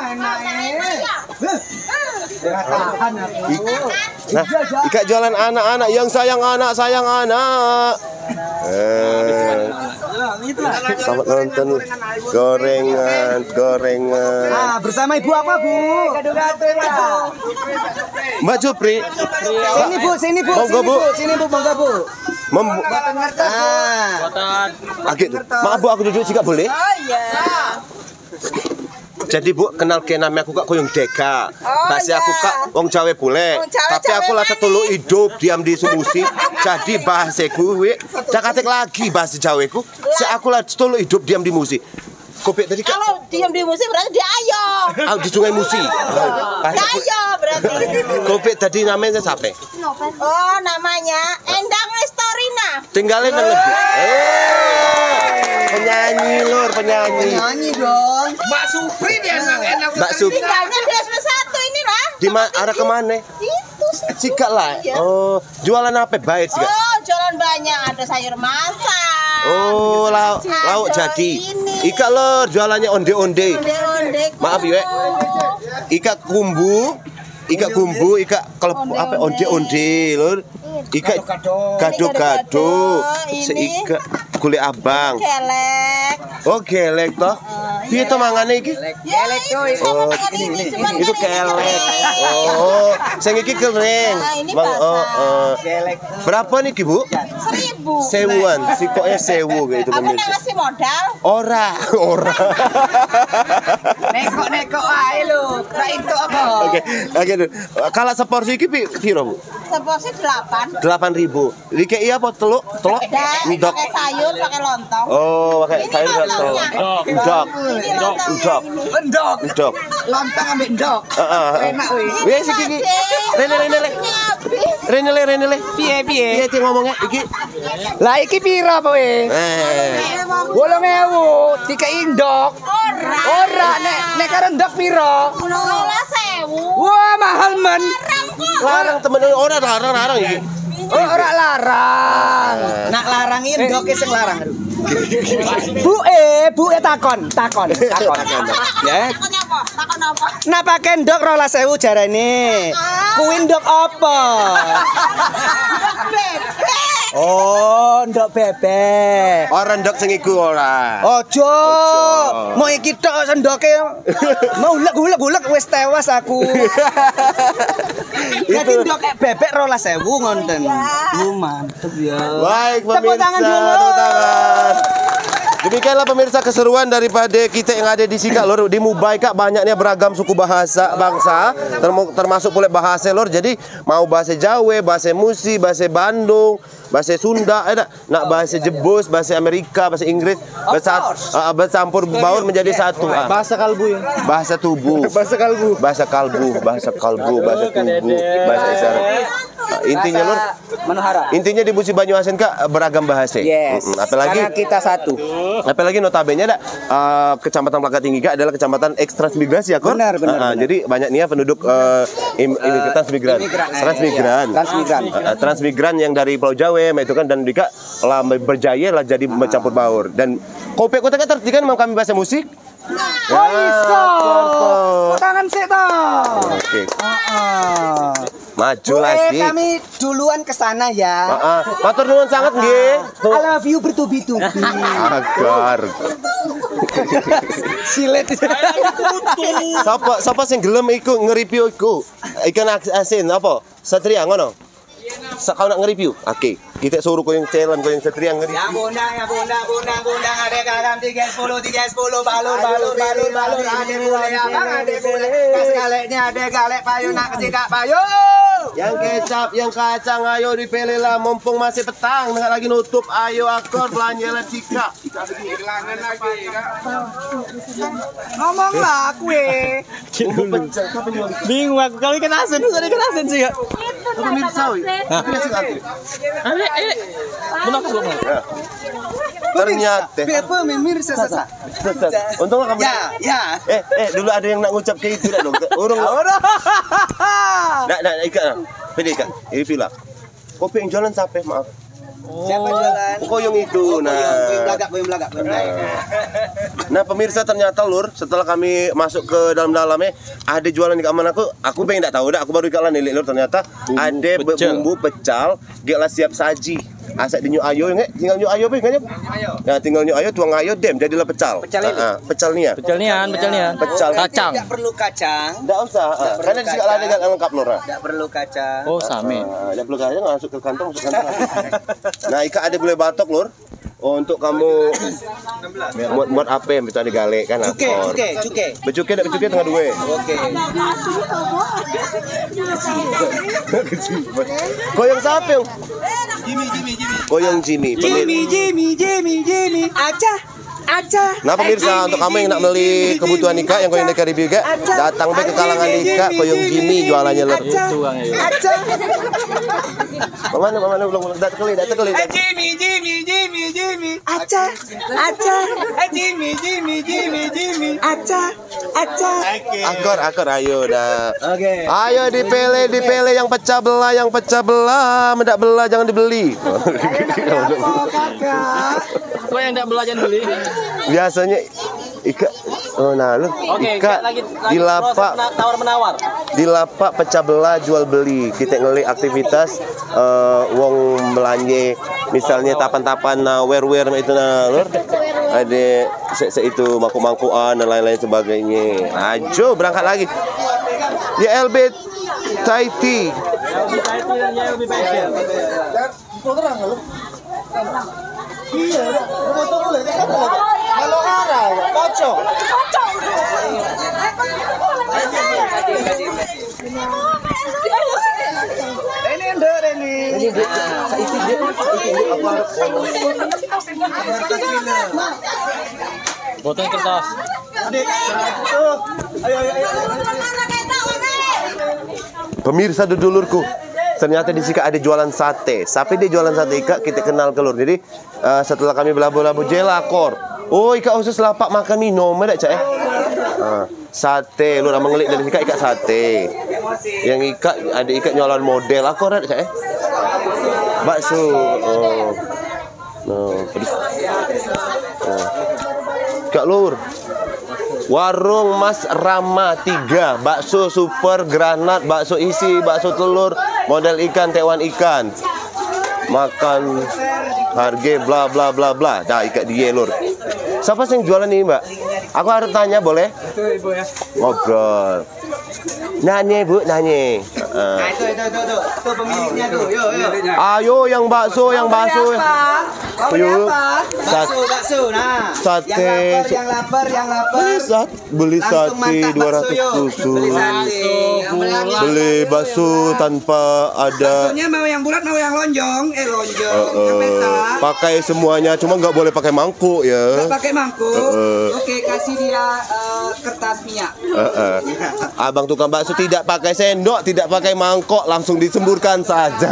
Nah, ikat jualan anak-anak yang sayang anak, sayang anak. Eh, selamat nonton gorengan, gorengan. Ah, bersama ibu apa, Bu? Mbak Jupri. Sini, Bu, sini, Bu. Monggo, Sini, Bu. Bu. Sini, Bu, monggo, Bu. Mem Ah. Agak, maaf Bu, aku duduk juga boleh? Oh iya. Jadi Bu, kenal ke nama aku kak Koyong Deka. Pasti iya. aku kak Wong Jawa boleh. Wong Jawa, Tapi aku Jawa lah setulu hidup diam di Sumusi. Jadi bahasaku, we, cakatek lagi bahasa Jawaku. Si aku lah setulu hidup diam di Musi. Kopi tadi kak. Kalau diam di musim berarti dia ayo. Ah, di Sungai Musi. Dia ayo berarti. Kopi tadi namanya siapa? Oh, namanya Endang Restorina. Tinggalin yang lebih. Eh, penyanyi lur, penyanyi. Nyanyi dong. Mbak Supri. Tinggalnya di S P satu ini lah. Di mana arah kemana? Itu sih. Cika lah. Oh, jualan apa baik sih kak? Oh, jualan banyak. Ada sayur masak. Oh, lauk, lauk Ada jadi. ini. Ika lor, jualannya onde-onde. Onde-onde. Maaf ya. Ika kumbu, ika kumbu, ika kalau apa onde-onde lor. Ika gado-gado. Ini. Seika kulit abang. Kelek. Oh, gelek toh. Piye to mangane iki? Kelek tuh. Oh, ini, Itu kelek. Oh, sing iki kering. Nah, ini Bang, oh, basah. oh. Berapa nih, Bu? Seribu. Sewuan, sikoknya sewu gitu Apa pemirsa. yang ngasih modal? Ora, ora. Nekok-nekok ae lho. Ra itu apa? Oke, oke dulu. Kalau seporsi iki pi- piro, Bu? Seporsi delapan. delapan ribu. Dikei apa teluk? Teluk? Dan Ndok. pakai sayur, pakai lontong. Oh, pakai Ini sayur dan teluk. lontongnya. Ndok. Ini lontongnya Ndok. ini. Endok. Ndok. Lontong ambek endok. Heeh. Enak weh. Wes iki iki. Rene rene le. Rene le rene le. Piye piye? Piye sih ngomongnya iki? Lah iki pira apa weh? Eh. wolong ewu dikei endok. Ora. Ora nek nek karo endok pira? Rolas sewu. Wah, mahal men. Larang temen ora larang-larang iki. Oh, ora larang. Nak larang endok sing larang. Bu eh, bu eh takon, takon, takon. Ya. Takon apa? Takon apa? Nak pakai endok rolas sewu jarane. Kuwi endok apa? Bebek. Oh, endok bebek. Ora ndok sing iku ora. Ojo. Mau iki tok sendoke. Mau ulek-ulek wis tewas aku. Jadi endok bebek rolas sewu ngonten. Lu mantep ya. Baik Tepuk pemirsa, tangan dulu. tepuk tangan. Demikianlah pemirsa keseruan daripada kita yang ada di Sika lor. Di Mubai kak banyaknya beragam suku bahasa bangsa, term- termasuk pula bahasa lor. Jadi mau bahasa Jawa, bahasa Musi, bahasa Bandung, bahasa Sunda, ada nak bahasa Jebus, bahasa Amerika, bahasa Inggris, bahasa uh, bercampur baur menjadi satu. Ah. Bahasa kalbu ya. Bahasa tubuh, bahasa kalbu, bahasa kalbu, bahasa kalbu, bahasa tubuh, bahasa isyarat. Ah, intinya lor, Manohara. intinya di Musi Banyuasin kak beragam bahasa. Yes. Mm-mm. Apalagi Karena kita satu. apalagi notabene ada uh, kecamatan Pelakat Tinggi kak adalah kecamatan eks-transmigrasi ya kok. Benar, benar, benar. Jadi banyak nih ya penduduk uh, im- imigran transmigran. imigran, eh, Transmigran. iya, transmigran. Uh, uh, transmigran yang dari Pulau Jawa itu kan dan dika lah berjaya lah jadi mencampur baur dan kopi kota kan tertiga kan memang kami bahasa musik. Oh iso. Korto. Tangan sik to. Oke, Heeh. maju Bu, eh, lagi. kami duluan ke sana ya. Heeh. Matur nuwun sangat nggih. I love you bertubi-tubi. Agar. Silet. Sapa sapa sing gelem iku nge-review iku? Ikan asin apa? Satria ngono. Sa kau nak nge-review? Oke, kita suruh kau yang challenge kau yang Satria nge-review. Ya bundang, ya bundang, bundang, bundang, ada garam tiga sepuluh, tiga sepuluh, balur, balur, balur, balur, ada gulai abang, ada gulai. Kas galeknya ada galek payu nak ketiga payu. Yang kecap, yang kacang, ayo dipilih lah. Mumpung masih petang, nggak lagi nutup. Ayo akor belanja lah Cika. Ngomonglah kue. Bingung aku kalau ikan asin, tadi ikan asin sih ya. Pemirsa, wih. Ayo, ayo. Benar belum? Ternyata. Pemirsa sasa. Untung kamu. Ya, ya. Eh, eh, dulu ada yang nak ngucap kayak itu dah dong. Orang. Nak, nak, ikat lah. Pilih ikat. Ini pilih. Kopi yang jualan siapa? Maaf. Siapa jualan? Kok yang itu? Nah. Boyong belagak, boyong belagak, boyong belagak. Nah pemirsa ternyata lur setelah kami masuk ke dalam-dalamnya ada jualan di kamar aku. Aku pengen tak tahu dah. Aku baru ikalan nih lur ternyata ada bumbu pecal. Dia lah siap saji. Asak di nyu ayo nge, tinggal nyu ayo be nganya. Nah tinggal nyu ayo tuang ayo dem jadilah pecal. Pecal ini. Heeh, pecal nih ya. Pecel nian, pecel nian. Pecal Kacang. Tidak perlu kacang. Enggak usah. ah. Karena di segala ada lengkap lur. ah. Tidak perlu kacang. Oh, same. Ah, Enggak perlu kacang masuk ke kantong, masuk kantong. Nah, Ika ada boleh batok lur. Oh, untuk kamu buat buat apa yang bisa digalek kan? Cuke, akor. cuke, cuke. Becuke dak becuke tengah dua. Oke. Goyang siapa yang? Jimmy, Jimmy, Jimmy. Goyang Jimmy. Jimmy, Jimmy, Jimmy, Jimmy. Aca, aca. Nah pemirsa, untuk kamu yang nak beli kebutuhan Ika yang goyang Ika review Ika, datang be ke kalangan Ika, goyang Jimmy jualannya lur. Aca. Mana mana belum belum dak tekeli, dak tekeli. Jimmy, Jimmy, Jimmy, Jimmy. Aca, aca. Jimmy, Jimmy, Jimmy, Jimmy. Aca, aca. Akor, akor, ayo dah. Oke. Ayo dipilih, dipilih yang pecah belah, yang pecah belah, mendak belah jangan dibeli. Kau yang tidak belajar beli. Biasanya Ika, oh nah lu, Oke, Ika lagi di lapak, tawar menawar. di lapak pecah belah jual beli. Kita ngeli aktivitas eh, wong belanja, misalnya tapan-tapan nah wear-wear itu nah lur. Ada se, se itu mangkuk-mangkukan dan lain-lain sebagainya. Ajo berangkat lagi. Ya L B Taiti. Ini endo ini. Botol kertas. Pemirsa dulurku, ternyata di Sika ada jualan sate. Sampai dia jualan sate Ika, kita kenal kelur. Jadi uh, setelah kami belabu-labu jelakor. Oh, Ika khusus lapak makan minum, ada cak eh? Uh, sate, lu nama ngelik dari Ika Ika sate. Yang Ika ada Ika jualan model, akor ada cak eh? Bakso. Oh. No, pedis. Oh. Kak Lur. Warung Mas Rama tiga, bakso super granat, bakso isi, bakso telur, model ikan, tewan ikan. Makan harga bla bla bla bla. Dah ikat dia lur. Siapa sih yang jualan ini, Mbak? Aku harus tanya boleh? Itu ibu ya. Ngobrol. Nanya Bu, nanya. Uh. Nah, itu itu itu tuh. Tuh pemiliknya tuh. Yo yo. Ayo yang bakso, yang bakso. Kau beli Ayo. apa? Bakso, bakso. Nah. Sate. Yang lapar, yang lapar, yang lapar. Beli sate, beli Langsung sate mantap dua bakso, ratus yo. tusuk. Beli sate. Yang beli- Beli bakso tanpa ada Baksonya mau yang bulat mau yang lonjong, eh lonjong, Uh, yang uh, petak. pakai semuanya, cuma nggak boleh pakai mangkuk Nggak ya. pakai mangkuk. Uh, uh. Oke, kasih dia eh, kertas minyak. Uh, uh. Abang tukang bakso tidak pakai sendok, tidak pakai mangkok, langsung disemburkan saja.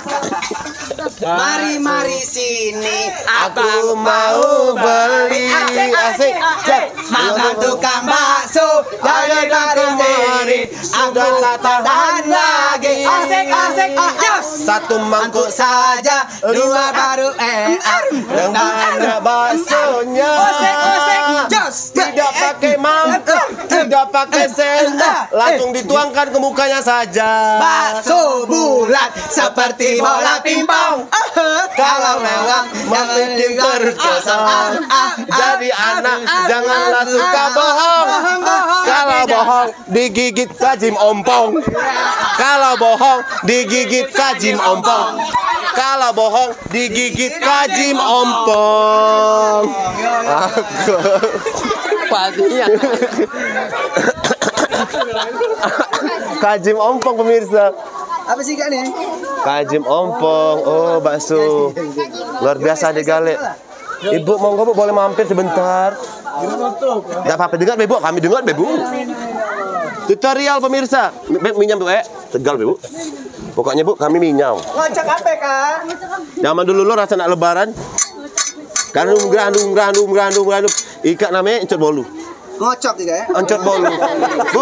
Mari mari sini, Aku mau beli asik. Cek. Mama tukang bakso, dari dari sini, Sudah tak tahan lagi. Asik asik, yes. Satu mangkuk saja, dua baru eh, yang banyak baksonya. Osek osek, jos. Tidak pakai mangkuk, tidak pakai sendok, langsung dituangkan ke mukanya saja. Bakso bulat seperti bola pingpong. Kalau memang memiliki terkesan jadi anak, janganlah suka bohong. Kalau bohong digigit kajim ompong. Kalau bohong digigit kajim ompong. Kalau bohong digigit kajim ompong. Aku Patinya. kajim ompong pemirsa. Apa sih Kak nih? Kajim ompong. Oh, bakso. Luar biasa di Gale. Ibu monggo Bu boleh mampir sebentar. Enggak apa-apa dengar Bu, kami dengar Bu. Tutorial pemirsa. Minyam Bu, eh. Tegal Bu. Pokoknya Bu, kami minyam. Ngocok apa Kak? Zaman dulu lo rasa nak lebaran. Kan umrah, umrah, umrah, umrah, ikat namanya encot bolu. Ngocok juga ya? Encot bolu. Bu.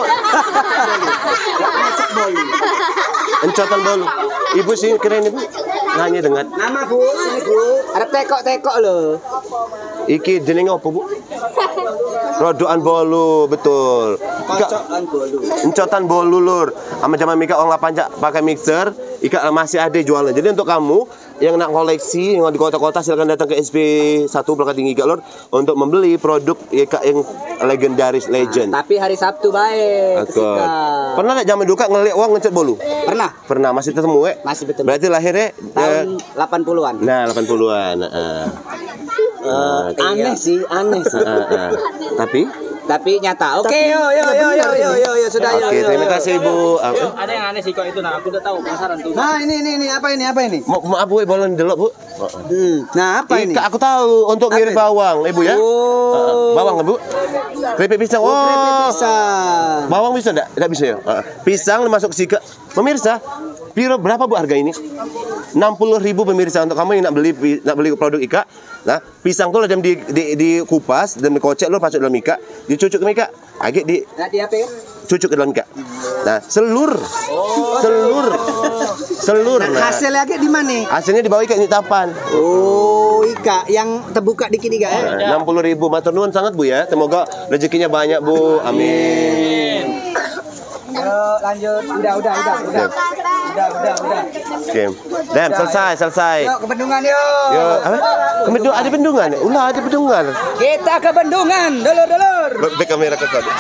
Ngocok bolu. Encotan bolu. Ibu sih keren Ibu. Nanya dengar. Nama Bu, sini Bu. Ada tekok-tekok loh. Iki jenenge apa Bu? Rodokan bolu, betul. Kocokan bolu. Encotan bolu lur. Sama zaman Mika orang lapanjak pakai mixer, Ika masih ada jualan. Jadi untuk kamu yang nak koleksi yang di kota-kota silakan datang ke S P satu Pelakat Tinggi Ika lur untuk membeli produk Ika yang legendaris legend. Nah, tapi hari Sabtu baik. Akut. Pernah nggak zaman dulu Kak ngeliat uang ngecat bolu? Pernah. Pernah, masih ketemu eh? Masih betul. Berarti lahirnya Tahun delapan puluhan. Nah, delapan puluhan. Heeh. Uh, aneh sih, aneh sih. Uh, uh. Tapi Tapi nyata. Oke, okay, yo yo yo yo yo yo yo sudah yo. Oke, terima kasih Bu. Ada yang aneh sih kok itu, nah aku udah tahu penasaran tuh. Nah, ini ini ini apa ini apa ini? Mau maaf Bu, boleh delok Bu. Hmm. Nah, apa ini? Ika, aku tahu untuk ngirit bawang, Ibu ya. Oh. Bawang Bu. Keripik pisang. Oh, keripik pisang. Bawang bisa enggak? Enggak bisa ya. Uh, pisang masuk sika. Pemirsa, piro berapa Bu harga ini? enam puluh ribu pemirsa untuk kamu yang nak beli nak beli produk Ika. Nah, pisang tuh dalam di, di, dikupas dan dikocek lo masuk dalam Ika, dicucuk ke Ika. Agak di Nah, di apa ya? cucuk ke dalam Ika. Nah, selur. Oh. Selur. Selur. Nah, Nah, hasilnya di mana? hasilnya dibawa Ika nyitapan. Oh, Ika yang terbuka dikit Ika ya. enam puluh ribu matur nuwun sangat Bu ya. Semoga rezekinya banyak Bu. Amin. Yuk, lanjut. Udah, udah, udah, udah. Udah, udah, udah. Oke. Dem, selesai, selesai. Yuk ke bendungan yuk. Yuk, apa? Ke bendungan, ada bendungan. Ulah ada bendungan. Kita ke bendungan, dulur-dulur. Baik kamera ke kau.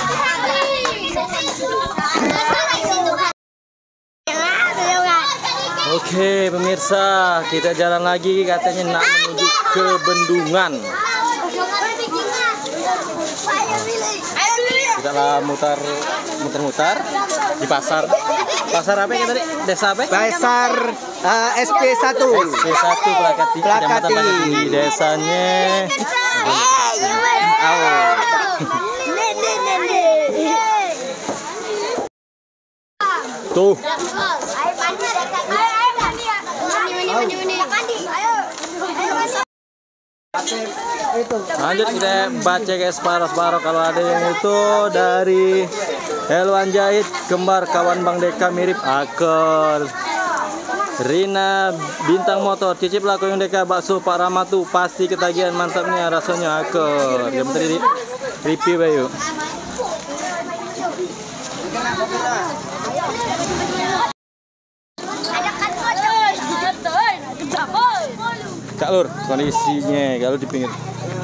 Oke pemirsa, kita jalan lagi katanya nak menuju ke bendungan. Kita lah mutar, muter-mutar di pasar. Pasar apa ya tadi? Desa apa? Pasar uh, S P satu. S P satu Pelakat Tinggi, Kecamatan Pelakat Pelakat Tinggi. Desanya Aw. Tuh. Lanjut kita baca guys separuh-separuh. Kalau ada yang itu dari Helwan Jahit, kembar kawan Bang Deka mirip akor. Rina Bintang Motor, cicip laku yang Deka bakso Pak Ramatu, pasti ketagihan mantapnya rasanya akor. Yang tadi review bayu. Cak Lur, kondisinya kalau di pinggir.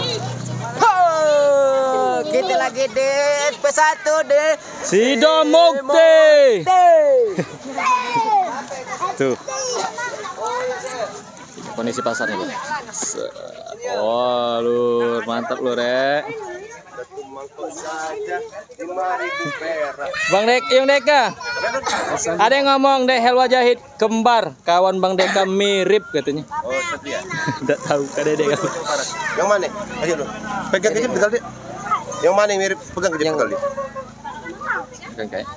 Oh, kita lagi di S P satu deh. Sidomukti. Tuh. Kondisi pasarnya, Bang. Oh, Lur, mantap Lur, ya. Bang Dek, yang Deka. Ada yang ngomong deh Helwa Jahit kembar kawan Bang Deka mirip katanya. Oh, tapi ya. Enggak tahu kada Deka. Yang mana? Ayo lu. Pegang kejep tinggal dia. Yang mana yang mirip? Pegang kejep tinggal dia. Kan kayak.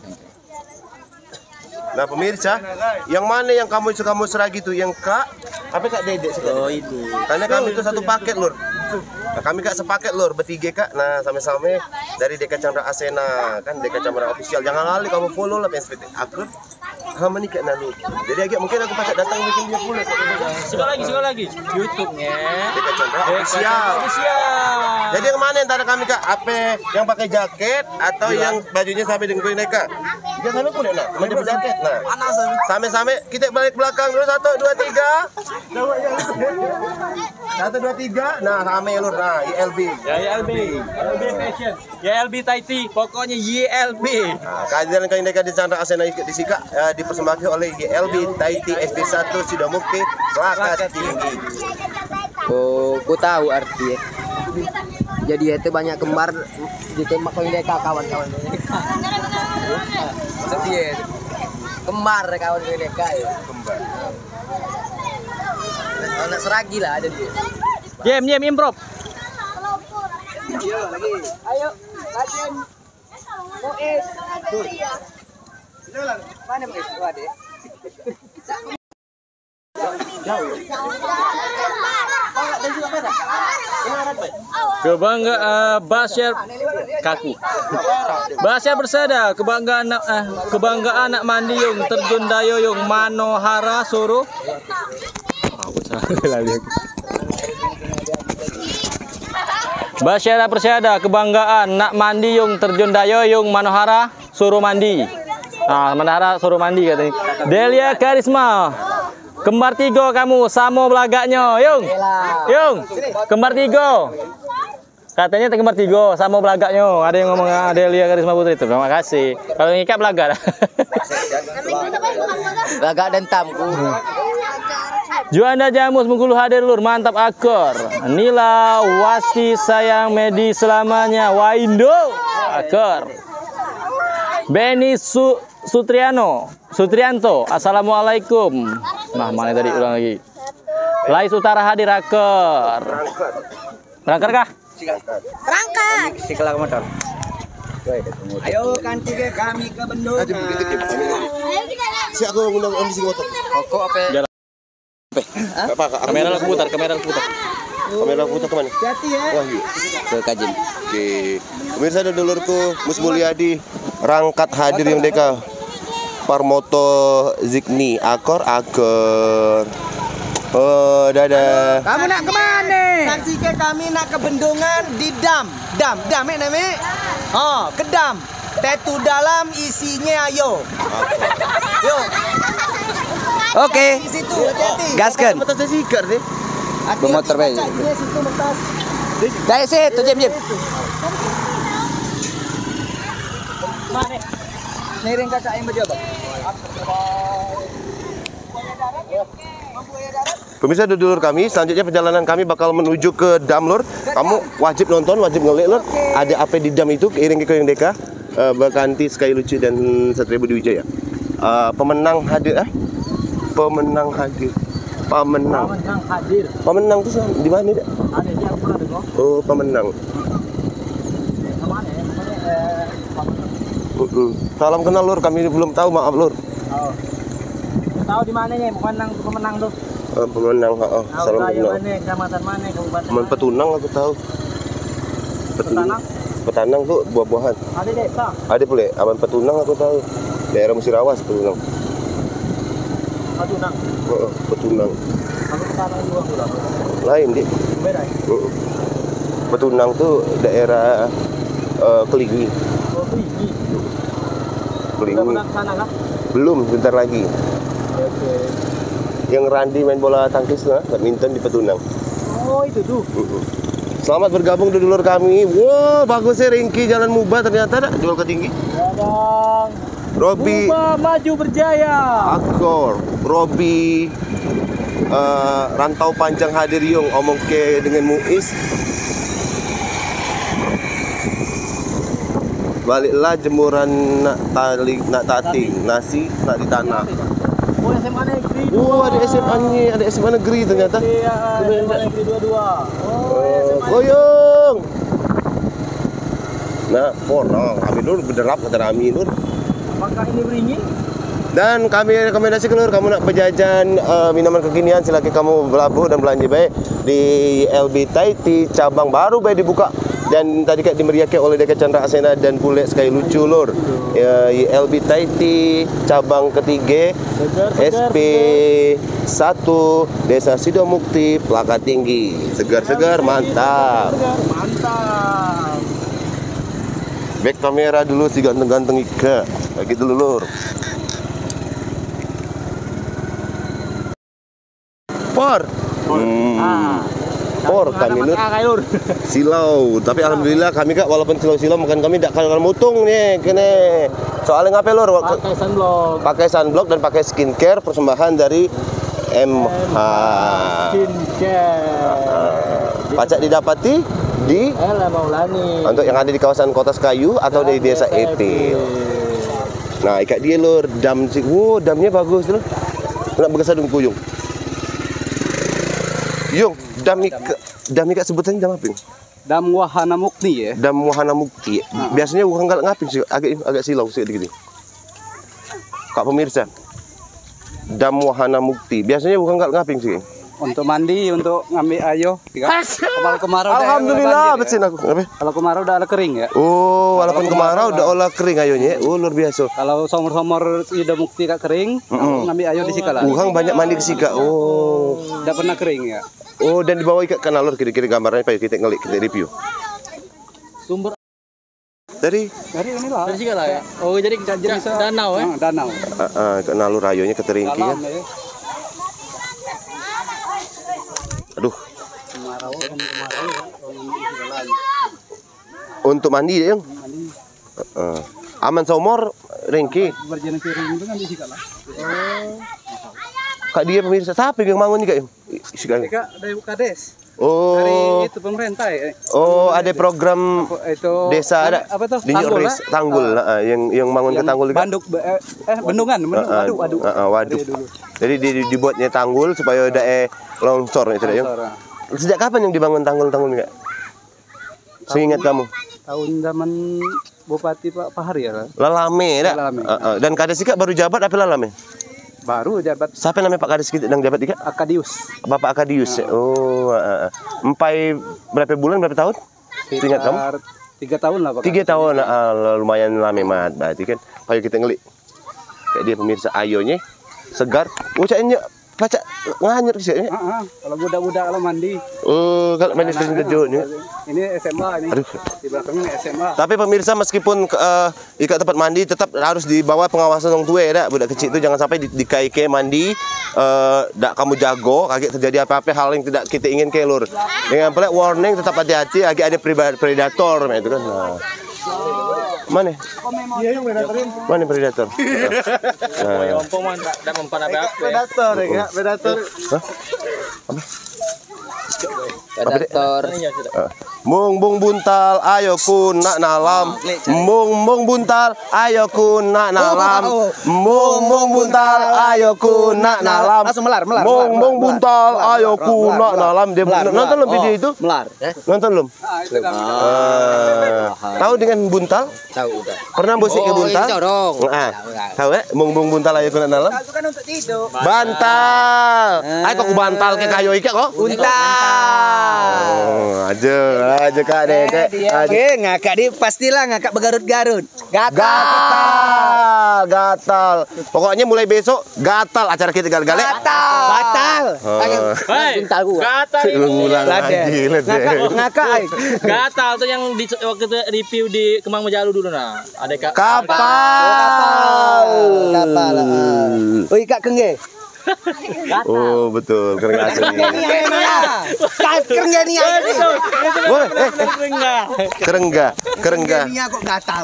Nah pemirsa, yang mana yang kamu suka musrah gitu? Yang Kak, apa Kak Dedek sekali? Oh itu. Karena kami itu satu paket lur. Nah, kami Kak sepaket lur, bertiga Kak. Nah sama-sama dari Deka Chandra Asena, kan Deka Chandra official. Jangan lali kamu follow lah P S P T. Aku kamu nih Kak Nanu. Jadi agak mungkin aku pakai datang bikin dia pula. Sekali lagi, sekali lagi. YouTube-nya Deka Chandra Deka official. Official. Jadi yang mana antara kami Kak? Apa yang pakai jaket atau yang bajunya sampai dengan gue Deka? Dia sampai pun nak, mana berjaket. Nah, sampai-sampai kita balik belakang dulu satu dua tiga. Satu dua tiga. Nah, sampai lur. Nah, Y L B. Ya Y L B. Y L B Fashion. Y L B Taiti. Pokoknya Y L B. Nah, kehadiran kami Deka di Chandra Asena di Sika eh, dipersembahkan oleh Y L B Taiti S P satu Sidomukti Pelakat Tinggi. Oh, ku tahu artinya. Jadi itu banyak kembar ditembak oleh Deka kawan-kawan. Setia. Kembar kawan mereka ya. Kembar. Anak seragi lah ada dia. Jam jam improv. Ayo, latihan. Moes. Mana Moes? Gua ada. Kebanggaan uh, Basyar kaku. Basyar Persada, kebanggaan uh, kebanggaan anak Mandiyung terjun dayoyung Manohara Suruh. Basyara Persada, kebanggaan nak Mandiyung terjun dayoyung Manohara suruh mandi. Nah, Manohara suruh mandi katanya. Delia Karisma, kembar tiga kamu, sama belagaknya, Yung. Yung, kembar tiga. Katanya kembar tiga, sama belagaknya. Ada yang ngomong Delia Karisma Putri itu. Terima kasih. Kalau ngikat belaga. Belagak dan tamku. Juanda Jamus Bengkulu hadir lur, mantap akor. Nila Wasti sayang Medi selamanya, Waindo akor. Benny Su Sutriano Sutrianto, assalamualaikum. Nah, mana tadi ulang lagi. Lais Utara hadir akor. Berangkat kah? Berangkat. Siklah motor. Ayo kanti ke kami ke bendungan. Si aku ngundang om di sini motor. Kok apa? Apa? Kamera aku putar, kamera aku putar. Kamera putar kemana? Hati ya. Wahyu. Ke Kajin. Oke. Pemirsa dan dulurku, Mus Mulyadi rangkat hadir yang deka. Parmoto Zikni akor akor. Oh, dadah. Kamu nak kemana? Saksikan kami nak ke bendungan di dam. Dam, dam eh namanya. Oh, ke dam. Tetu dalam isinya ayo. Yo. Oke. Di situ hati-hati. Gaskan. Betul saya sikar deh. Pemotor baik. Dari situ jam jam. Nering kakak yang berjawab. Pemirsa dan dulur kami, selanjutnya perjalanan kami bakal menuju ke dam lur. Kamu wajib nonton, wajib ngelik lur. Ada apa di dam itu, keiring ke yang deka. Uh, Bakanti, Sky Lucu dan Satria Budi Wijaya. Uh, pemenang hadir ah? Pemenang hadir. Pemenang. Pemenang hadir. Pemenang itu di mana nih? Ada di aku ada kok. Oh, pemenang. Mana ya? Namanya Uh -uh. Salam kenal lur, kami belum tahu, maaf lur. Oh. Tahu di mana nih pemenang pemenang tuh? Uh, pemenang, oh, salam kenal. Mana, kecamatan mana, kabupaten Teman Petunang aku tahu. Petanang? Petanang tuh buah-buahan. Ada desa. Ada boleh, Aman Petunang aku tahu. Daerah Musirawas Petunang. Petunang. Uh, Petunang. Kamu Petanang juga udah. Lain deh. Beda. Uh, Petunang tuh daerah uh, Kelingi. Oh, Kelingi. Kelingi. Udah pernah ke sana kah? Belum, bentar lagi. Oke. Yang Randi main bola tangkis lah, badminton di Petunang. Oh, itu tuh. Uh-uh. Selamat bergabung di dulur kami. Wow, bagusnya Ringki Jalan Mubah ternyata ada jual ketinggi. Dadang. Robi Mubah maju berjaya. Akor, Robi uh, Rantau Panjang hadir yung omong ke dengan Muiz. Baliklah jemuran nak tali nak tating, nasi nak di tanah. Oh, S M A negeri. Oh, ada S M A-nya, ada S M A negeri ternyata. Iya, S M A negeri dua dua. Oh, S M A. Goyong. Nah, porong, kami dulu berderap kata kami dulu. Apakah ini beringin? Dan kami rekomendasi keluar kamu nak berjajan uh, minuman kekinian, silakan kamu berlabuh dan belanja baik di L B Thai di cabang baru baik dibuka. Dan tadi kan dimeriahkan oleh Deka Chandra Asena dan Pule Sky Lucu lur. Ya, L B Thai di cabang ketiga S P satu Desa Sidomukti Plaka Tinggi. Segar-segar mantap. Mantap. Back kamera dulu si ganteng-ganteng Ika. Lagi dulu lur. Por. Hmm. Por kami lur. Silau, tapi alhamdulillah kami kak walaupun silau-silau makan kami tidak kalau mutung nih kene. Soalnya ngapain lur? Pakai sunblock. Pakai sunblock dan pakai skincare persembahan dari M H. Skincare. Pacak didapati di Ella Maulani. untuk yang ada di kawasan Kota Sekayu atau di Desa Etil. Nah, ikat dia lur, dam sih. Wow, damnya bagus lur. Nak berkesadung kuyung. Yung, dam ikat, dam ikat sebutannya dam apa? Dam Wahana Mukti ya. Dam Wahana Mukti. Biasanya bukan galak ngapin sih, agak agak silau sih gini. Kak pemirsa. Dam Wahana Mukti. Biasanya bukan galak ngapin sih. Untuk mandi, untuk ngambil ayo. Kalau kemarau udah Alhamdulillah, banjir, betul aku. Apa? ya. Kalau kemarau udah ada kering ya. Oh, walaupun kemarau kemarau udah olah kering ayonya. Oh, luar biasa. Kalau somor-somor udah mukti kak kering, Mm-mm. ngambil ayo di sikala. Uhang banyak mandi ke sika. Oh. Udah pernah kering ya. Oh, dan dibawa ikat kanal lur kiri-kiri gambarnya Pak kita ngelik kita review. Sumber Dari dari inilah. Dari sikala ya. Oh, jadi jenis danau ya. Ah, danau. uh, uh, kanal lur ayonya keteringki kan. Dalam ya. Aduh, Kemarau, kemarau ya. untuk mandi ya, Yang. Uh, aman saumur ringki. Berjenis kering itu kan di sikala. Kak dia pemirsa siapa yang bangun nih Kak? Sekali. Kak dari Kades. Dari Oh. itu pemerintah ya. Oh, ada program Itu desa ada apa tuh? di Tanggul, Ris, lah. tanggul Ah. nah, yang yang bangun ke Yang tanggul juga. Banduk eh, eh bendungan, bendung, Ah, ah, waduk, waduk. ah, ah, waduk. Dari dulu. Jadi di, di- dibuatnya tanggul supaya ada eh longsor itu ya. Longsor, ah. Sejak kapan yang dibangun tanggul-tanggul enggak? Seingat kamu? Tahun zaman Bupati Pak Pahari ya. Lalame dak. Lalame. Ah, ah. Dan Kades Ika baru jabat apa lalame? Baru jabat Siapa namanya Pak Kades Ika yang jabat Ika? Akadius. Bapak Akadius. ya? Oh, ah, ah. Empai berapa bulan berapa tahun? Ingat kamu? Sekitar Tiga tahun lah Pak. Tiga tahun, ah, lumayan lama mat. Berarti kan, ayo kita ngelik. Kayak dia pemirsa ayonya segar. Ucapnya baca nganyur sih. Ah, ah. Kalau budak-budak kalau mandi. Oh, kalau main sering kejutnya. Ini S M A ini. Aduh. Di belakangnya S M A. Tapi pemirsa meskipun uh, ikat tempat mandi tetap harus di bawah pengawasan orang tua ya, dak. Budak kecil itu jangan sampai di, di kaike mandi uh, dak kamu jago, kaget terjadi apa-apa hal yang tidak kita ingin ke lur. Dengan pula warning tetap hati-hati, lagi ada preba- predator nah, itu kan. Nah. Mana? Mana predator? Nah. Ompong man dak mempan apa-apa. Predator ya, predator. Predator. Uh, Mung mung buntal ayo kun nak nalam mung mung buntal ayo kun nak nalam mung mung buntal ayo kun nak nalam Langsung melar, melar, mung melar, mung melar, buntal melar, ayo melar, kun melar, nak melar. nalam dia Melar, nonton melar. belum video Oh, itu melar. nonton belum Ah, tahu dengan buntal Tahu udah. pernah bosik ke Oh, buntal ini corong. ah tahu ya mung mung buntal ayo kun nak nalam Itu kan untuk tidur. bantal ayo kok ku bantal ke kayu ikat kok Oh, aja, aja kak dedek. Aja. Oke, ngakak dia pastilah ngakak bergarut-garut. Gatal, gatal. Pokoknya mulai besok gatal acara kita gal-gale. Batal. Batal. Oh. Hei, Cinta gua. gatal Lu ini. ngulang lagi, Ngakak, ngakak, ngakak. ay. Gatal tuh yang di waktu itu review di Kemang Mejalu dulu nah. Ada kak. Kapal. Kapal. ah. Oh, ikat kengge. Oh, betul, kering asli. Kengge ni. Woi, eh, eh, kerengga, kerengga. Ini kok gatal.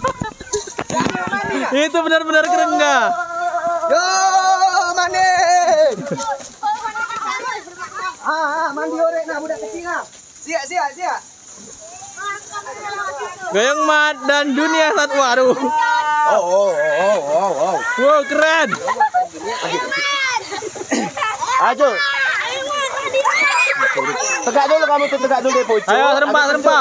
Itu benar-benar keren enggak? Yo, mandi. Ah, mandi orek nak budak kecil ah. Siap, siap, siap. Goyang mat dan dunia saat waru. Oh, oh, oh, oh, oh. Wow, keren. Ajo. Tegak dulu kamu tuh, tegak dulu deh, Pucu. Ayo, serempak, serempak.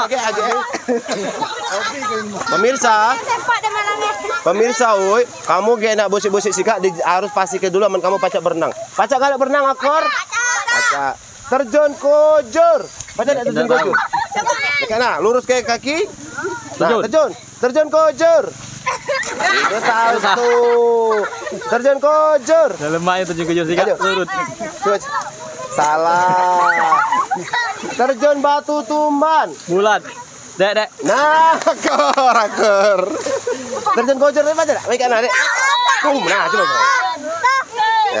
Pemirsa, Sempat dan malangnya. pemirsa, woi, kamu gak nak bosik-bosik sikak di, harus pastikan dulu aman kamu pacak berenang. Pacak galak berenang akor? Pacak. Terjun kojur. Pacak tak terjun kojur? Dekat nah, lurus ke kaki. Nah, terjun. Terjun kojur. Itu tahu tuh. Terjun kojur. Dalam mak itu juga jadi Ayo. turut. Coba. Salah. Terjun batu tumban. Bulat. Dek, dek. Nah, akor, akor. Terjun kojur apa aja? Baik kan, Dek? Kum, nah, coba. Ya.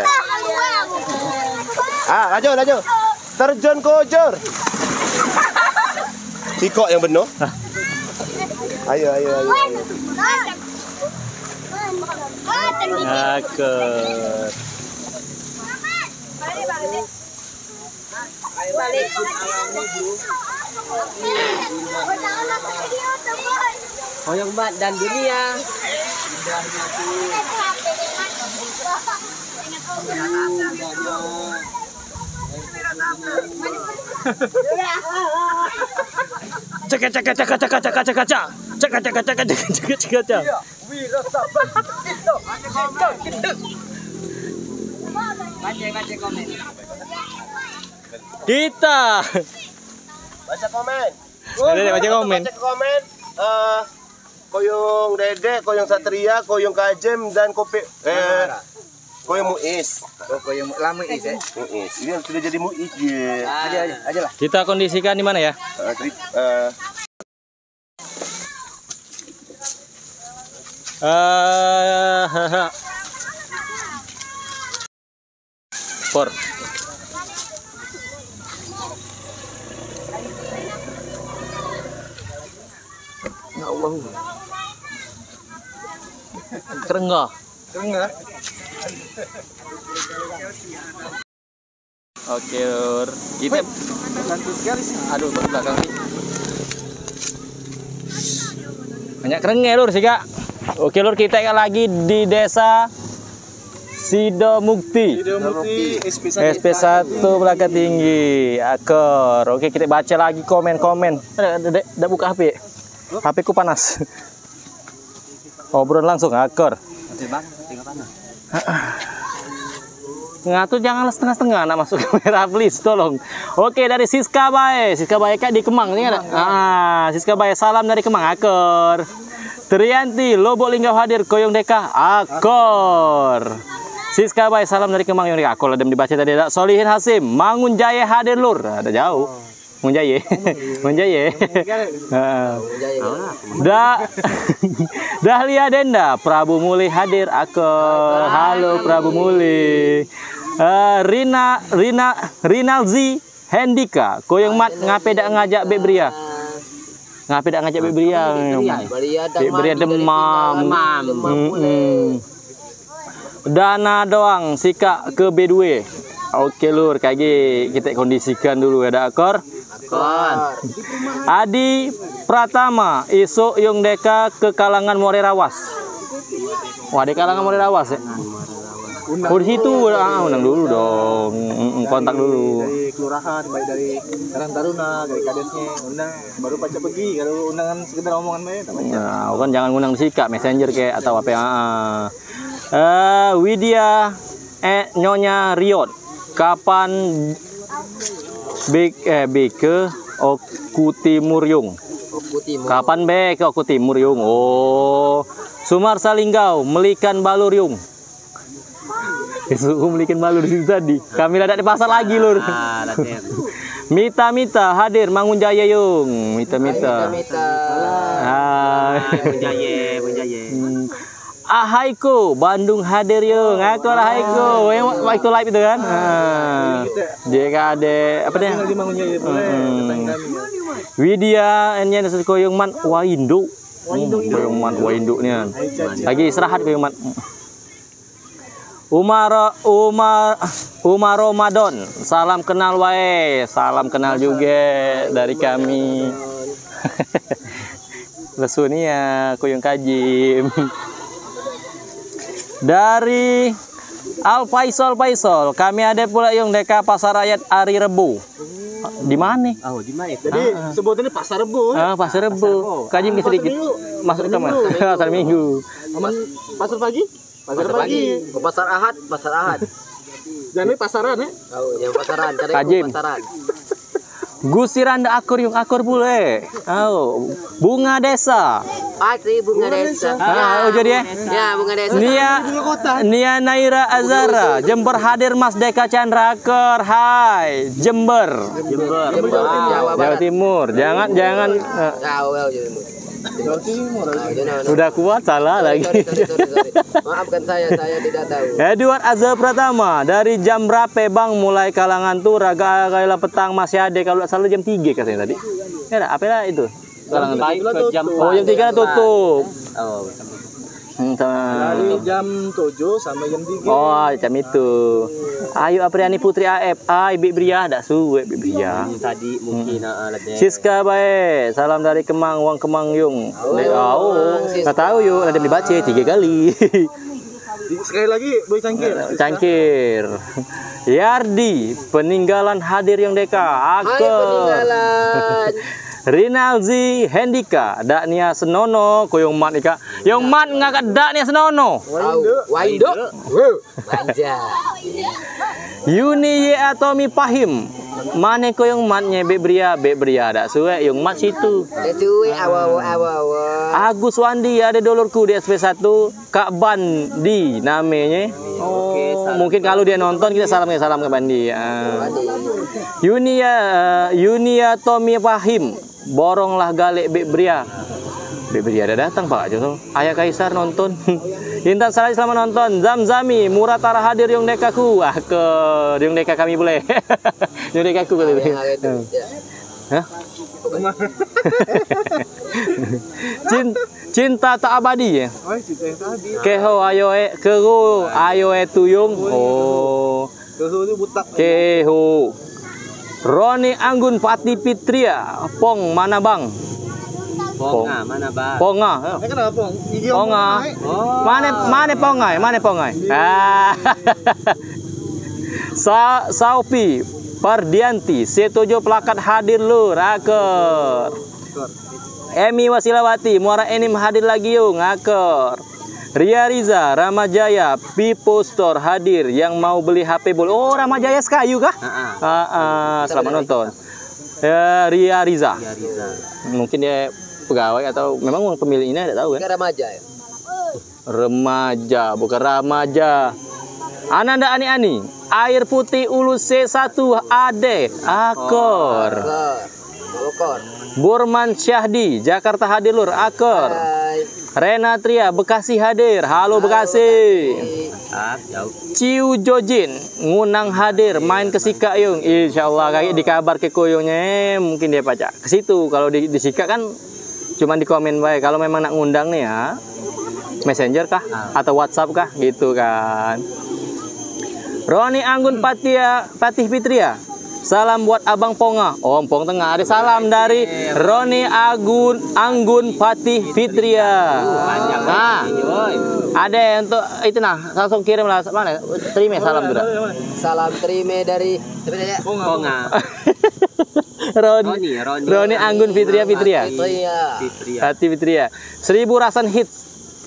Ah, laju, laju. Terjun kojur. Sikok yang benar. Ayo, ayo, ayo. Akor. Goyang mat dan dunia. Cek cek cek cek cek cek cek cek cek cek cek cek cek cek cek cek. Kita Baca komen. Dede baca komen. Baca komen. Eh, Koyong Dede, Koyong Satria, Koyong Kajem dan Kopi eh Koyong Muiz. Oh, yang lama ini ya. Muiz. Ini sudah jadi Muiz ya. Aja aja aja lah. Kita kondisikan di mana ya? Eh, tri- eh, Eh, haha. Por. Ya Allah. Keren nggak? Keren nggak? Oke, Lur. Kita Cantik sekali sih. aduh ke belakang nih. Banyak kerengnya, Lur, sih, Kak. Oke, Lur, kita lagi di desa Sidomukti. Sidomukti S P satu Belaka Tinggi, Akor. Oke, kita baca lagi komen-komen. Ada ada buka H P. H P ku panas. Obrol langsung, Akor. Ngatur janganlah setengah-setengah nak masuk kamera, please, tolong. Oke, dari Siska Bae. Siska Bae Kak di Kemang ini ada. Ah, Siska Bae, salam dari Kemang, Akor. Trianti, Lobok Linggau hadir, Koyong Deka, Akor. Siska Bae, salam dari Kemang, Koyong Deka, Akor. Ada dibaca tadi ada. Solihin Hasim, Mangun Jaya hadir, Lur. Ada jauh. Mangun Jaya. Mangun Jaya. Da Dahlia Denda, Prabu Muli hadir, Akor. Halo Prabu Muli. Uh, Rina Rina Rinalzi Hendika, Koyong Mat ngapeda ngajak Bebria. Ngapeda ngajak Bebria. Bebria demam. Mm-mm. Dana doang sika ke B dua. Oke, Lur, kaki kita kondisikan dulu ada Akor. Adi Pratama, Isuk Yung Deka ke kalangan Morerawas. Wah, di kalangan Morerawas ya. Oh, di situ ah, undang dulu dong. Mm, kontak dulu. Dari kelurahan, baik dari Karang Taruna, dari kadesnya, undang baru baca pergi. Kalau undangan sekedar omongan main, tak baca. Nah, kan jangan ngundang di Sika, Messenger kayak atau apa ya. Eh, Widya eh Nyonya Riot. Kapan Bik eh Bike Oku Timur Yung? Kapan be ke Oku Timur Yung? Oh, Sumar Salinggau melikan balur Yung. Besok melikan balur di situ tadi. Kami ada di pasar lagi, Lur. Mita Mita hadir Mangun Jaya Yung. Mita Mita. Hai. Mangun Jaya, Mangun Jaya. Ah, Haiko, Bandung hadir Yung. Aku lah Haiko. Yang waktu live itu kan. Ah. Dia ada apa dia? Widya enya nasi Koyong Man Waindo. Koyong Man Waindo nih. Lagi istirahat Koyong Man. Umar Umar Umar Ramadan, salam kenal wae, salam kenal juga dari kami. Lesunia Koyong Kajim. Dari Al Faisal Faisal, kami ada pula Yung Deka Pasar Rakyat Ari Rebo. Di mana? Oh, di mana? Jadi ah, sebutannya Pasar Rebo. Ah, Pasar Rebo. Kajim sedikit. Masuk ke kamar. Pasar Minggu. Pasar pagi? Pasar, pasar pagi. Oh, pasar Ahad, pasar Ahad. Jangan pasaran ya? Oh, yang pasaran, cari Kajim. pasaran. Gusiranda Akor Yung Akor bule. Oh, Bunga Desa. Patri Bunga Desa. Ah, oh jadi ya? Ya, Bunga Desa. Nia Nia Naira Azara, Jember hadir Mas Deka Chandra Akor. Hai, Jember. Jember, Jember Jawa, Jawa Timur. Jangan jangan uh, Jawa, Timur. Udah kuat salah lagi. Sorry, sorry, sorry, sorry. Maafkan saya, saya tidak tahu. Edward Azhar Pratama, dari jam berapa Bang mulai kalangan tuh raga kayak petang masih ada, kalau selalu jam tiga katanya tadi. Ya, apa lah itu? Kalangan Jam tiga tutup. Oh, jam tiga tutup. Oh. Hmm, dari jam tujuh sampai jam tiga. Oh, jam itu. Ayo Apriani Putri A F. Ai Bik Bria dak suwe Bik Bria. Tadi mungkin hmm. Siska bae, salam dari Kemang, Wang Kemang Yung. Oh, enggak tahu yuk, ada dibaca tiga kali. Sekali lagi Boy Cangkir. Cangkir. Yardi, peninggalan hadir yang deka. Aku. peninggalan. Rinaldi Hendika, dak nia senono koyong mat ika. Yang mat ngak dak nia senono. Waindo. Wanja. Yuni Ye Atomi Pahim. Mane koyong matnya Bebria, Bebria dak suwe yang mat situ. Suwe awa awa awa. Agus Wandi ada dolorku di S P satu, Kak Bandi namanya. Oh, mungkin kalau dia nonton kita salam ke salam ke Bandi. Uh. Yunia Yunia Tommy Pahim. Boronglah galek Bek Bria. Bek Bria ada datang Pak Joso. Ayah Kaisar nonton. Intan Salih selamat nonton. Zamzami Muratara hadir yang dekaku. Ah ke yang deka kami boleh. Yang dekaku kali itu. Hah? Cinta tak abadi ya. Oh, cinta yang tadi. Keho ayo e keru ayo e tuyung. Oh. Keho itu butak. Keho. Roni Anggun Pati Pitria, Pong mana bang? Ponga mana bang? Ponga. Eh kenapa Pong? Ponga. Mana mana Pongai? Mana Pongai? Ah. Sa Saupi Pardianti, setuju pelakat hadir lu raker. Emi Wasilawati, Muara Enim hadir lagi yuk ngaker. Ria Riza, Ramajaya, Pipo Store hadir yang mau beli H P bol. Oh, Ramajaya Sekayu kah? Heeh. Uh, uh, uh, selamat nonton. Uh, Ria Riza. Ria Riza. Mungkin dia pegawai atau memang pemilik ini tidak tahu kan? Remaja ya. Remaja, bukan remaja. Ananda Ani Ani, Air Putih Ulu C satu A D, Akor. Akor. Burman Syahdi, Jakarta hadir lur, Akor. Rena Tria, Bekasi hadir. Halo, Halo Bekasi. Bekasi. Ciu Jojin, Ngunang hadir. Main ke Sika yung. Insyaallah kayak dikabar ke koyongnya. Mungkin dia pacak ke situ. Kalau di, di Sika kan cuma di komen baik. Kalau memang nak ngundang nih ya, Messenger kah atau WhatsApp kah gitu kan. Roni Anggun Patia Patih Fitria. Salam buat Abang Ponga. Oh, Pong Tengah. Ada salam dari Roni Agun Anggun Patih Fitria. Nah, ada untuk itu nah, langsung kirim lah mana? Terima salam dulu. Salam terima dari Ponga. Roni, Roni, Roni Anggun Fitria Fitria. Patih Fitria. Seribu rasan hits.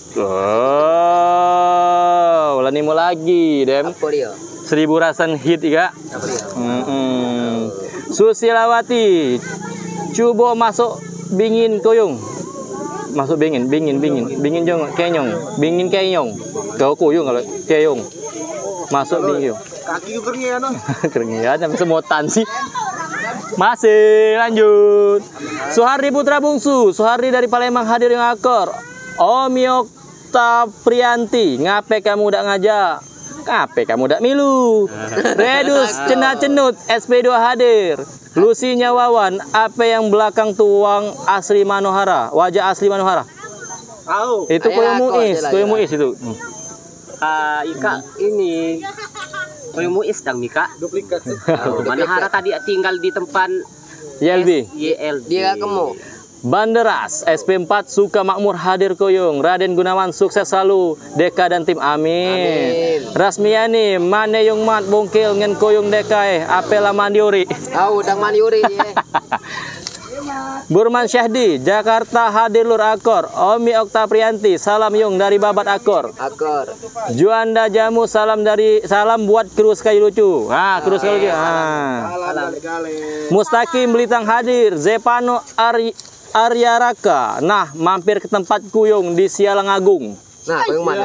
Oh, ulani mau lagi, Dem. Seribu rasan hit juga. Mm -mm. Susilawati, coba masuk bingin koyong. Masuk bingin, bingin, bingin, bingin jong, kenyong, bingin kenyong. Kau koyong kalau kenyong. Masuk bingin. Kaki keringnya no. Keringnya sampai semutan sih. Masih lanjut. Suhardi Putra Bungsu, Suhardi dari Palembang hadir yang akor. Om Yokta Prianti, ngape kamu udah ngajak? Ngape kamu udah milu? Redus Cenat Cenut S P dua hadir. Lusinya Wawan, apa yang belakang tuang asli Manohara? Wajah asli Manohara. Tahu. Itu Koyo Muis, Koyo Muis itu. Ah, Ika ini Koyo Muis dang Mika. Duplikat. Oh, Manohara tadi tinggal di tempat Y L B. Y L B. Dia kemu. Banderas S P empat Suka Makmur hadir koyong. Raden Gunawan sukses selalu. Deka dan tim amin, amin. Rasmiani mane yung mat bongkel ngen koyong deka eh apela mandiuri. Oh, udang mandiuri ya. Burman Syahdi Jakarta hadir lur akor. Omi Okta Prianti salam yung dari Babat akor. Akor. Juanda Jamu salam dari salam buat kru Sky lucu. Ah, kru Sky lucu. Ah. Mustaqim Belitang hadir. Zepano Ari Arya Raka. Nah, mampir ke tempat kuyung di Sialang Agung. Nah, kuyung mana?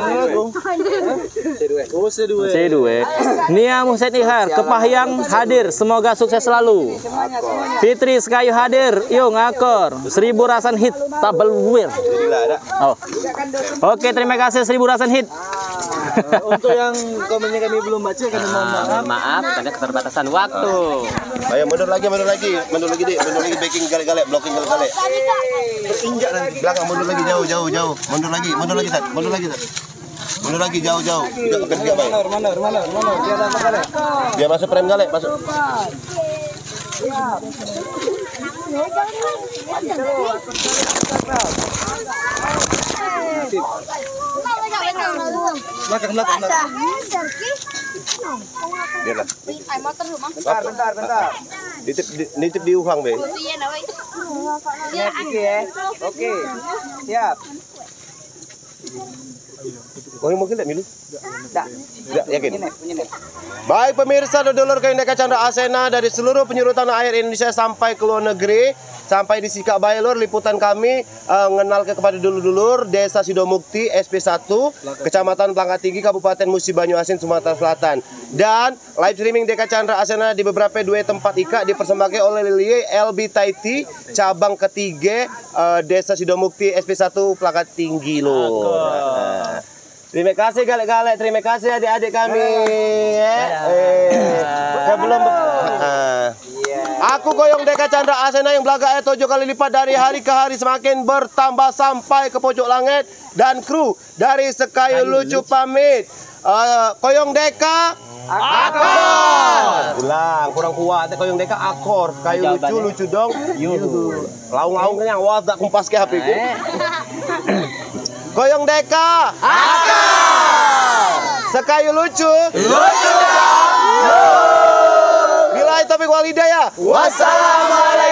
Oh, C dua. C dua. Nia Muset Ihar Kepahyang hadir. Semoga sukses selalu. Fitri Sekayu hadir. Yung akor. Seribu rasan hit tabel wir. Oh. Oke, terima kasih Seribu rasan hit. Untuk yang komennya kami belum baca, kami mohon maaf. Maaf karena keterbatasan waktu. Ayo mundur lagi, mundur lagi, mundur lagi deh, mundur lagi backing galak-galak, blocking galak-galak. Berinjak nanti. Belakang mundur lagi jauh, jauh, jauh. Mundur lagi, mundur lagi, Tat. Mundur lagi, Tat. Mundur lagi jauh, jauh. Tidak akan dia baik. Manor, manor, manor, manor. Dia datang kali. Dia masuk frame galak, masuk. Belakang, belakang, belakang. Biarlah. Bentar, bentar, bentar. Nitip, di- nitip di Uhang, Be. Oke, ya. Oke. Siap. Kau yang mungkin tak milu? Tak. Tidak, yakin? Ini, ini. Baik pemirsa dan dulur K I N D K Chandra Asena dari seluruh penjuru tanah air Indonesia sampai ke luar negeri, sampai di Sikak Bailur, liputan kami uh, mengenal kepada dulur-dulur Desa Sidomukti S P satu, Kecamatan Plangka Tinggi, Kabupaten Musi Banyuasin, Sumatera Selatan. Dan live streaming D K Chandra Asena di beberapa dua tempat ika dipersembahkan oleh Lili L B Taiti, cabang ketiga uh, Desa Sidomukti S P satu Plangka Tinggi lur. Nah, terima kasih galak-galak, terima kasih adik-adik kami. Eh, eh. Sebelum uh, aku goyong D K Chandra Asena yang belaga tujuh kali lipat dari hari ke hari semakin bertambah sampai ke pojok langit, dan kru dari Sekayu Lucu pamit. Uh, koyong D K akor. Ulang, kurang kuat. Koyong D K akor. Kayu lucu lucu dong. Yuhu. Laung-laung kenyang wadah kumpas ke H P ku. Koyong D K akar. Sekayu lucu lucu dong. Bila taufiq wal hidayah. Wassalamualaikum.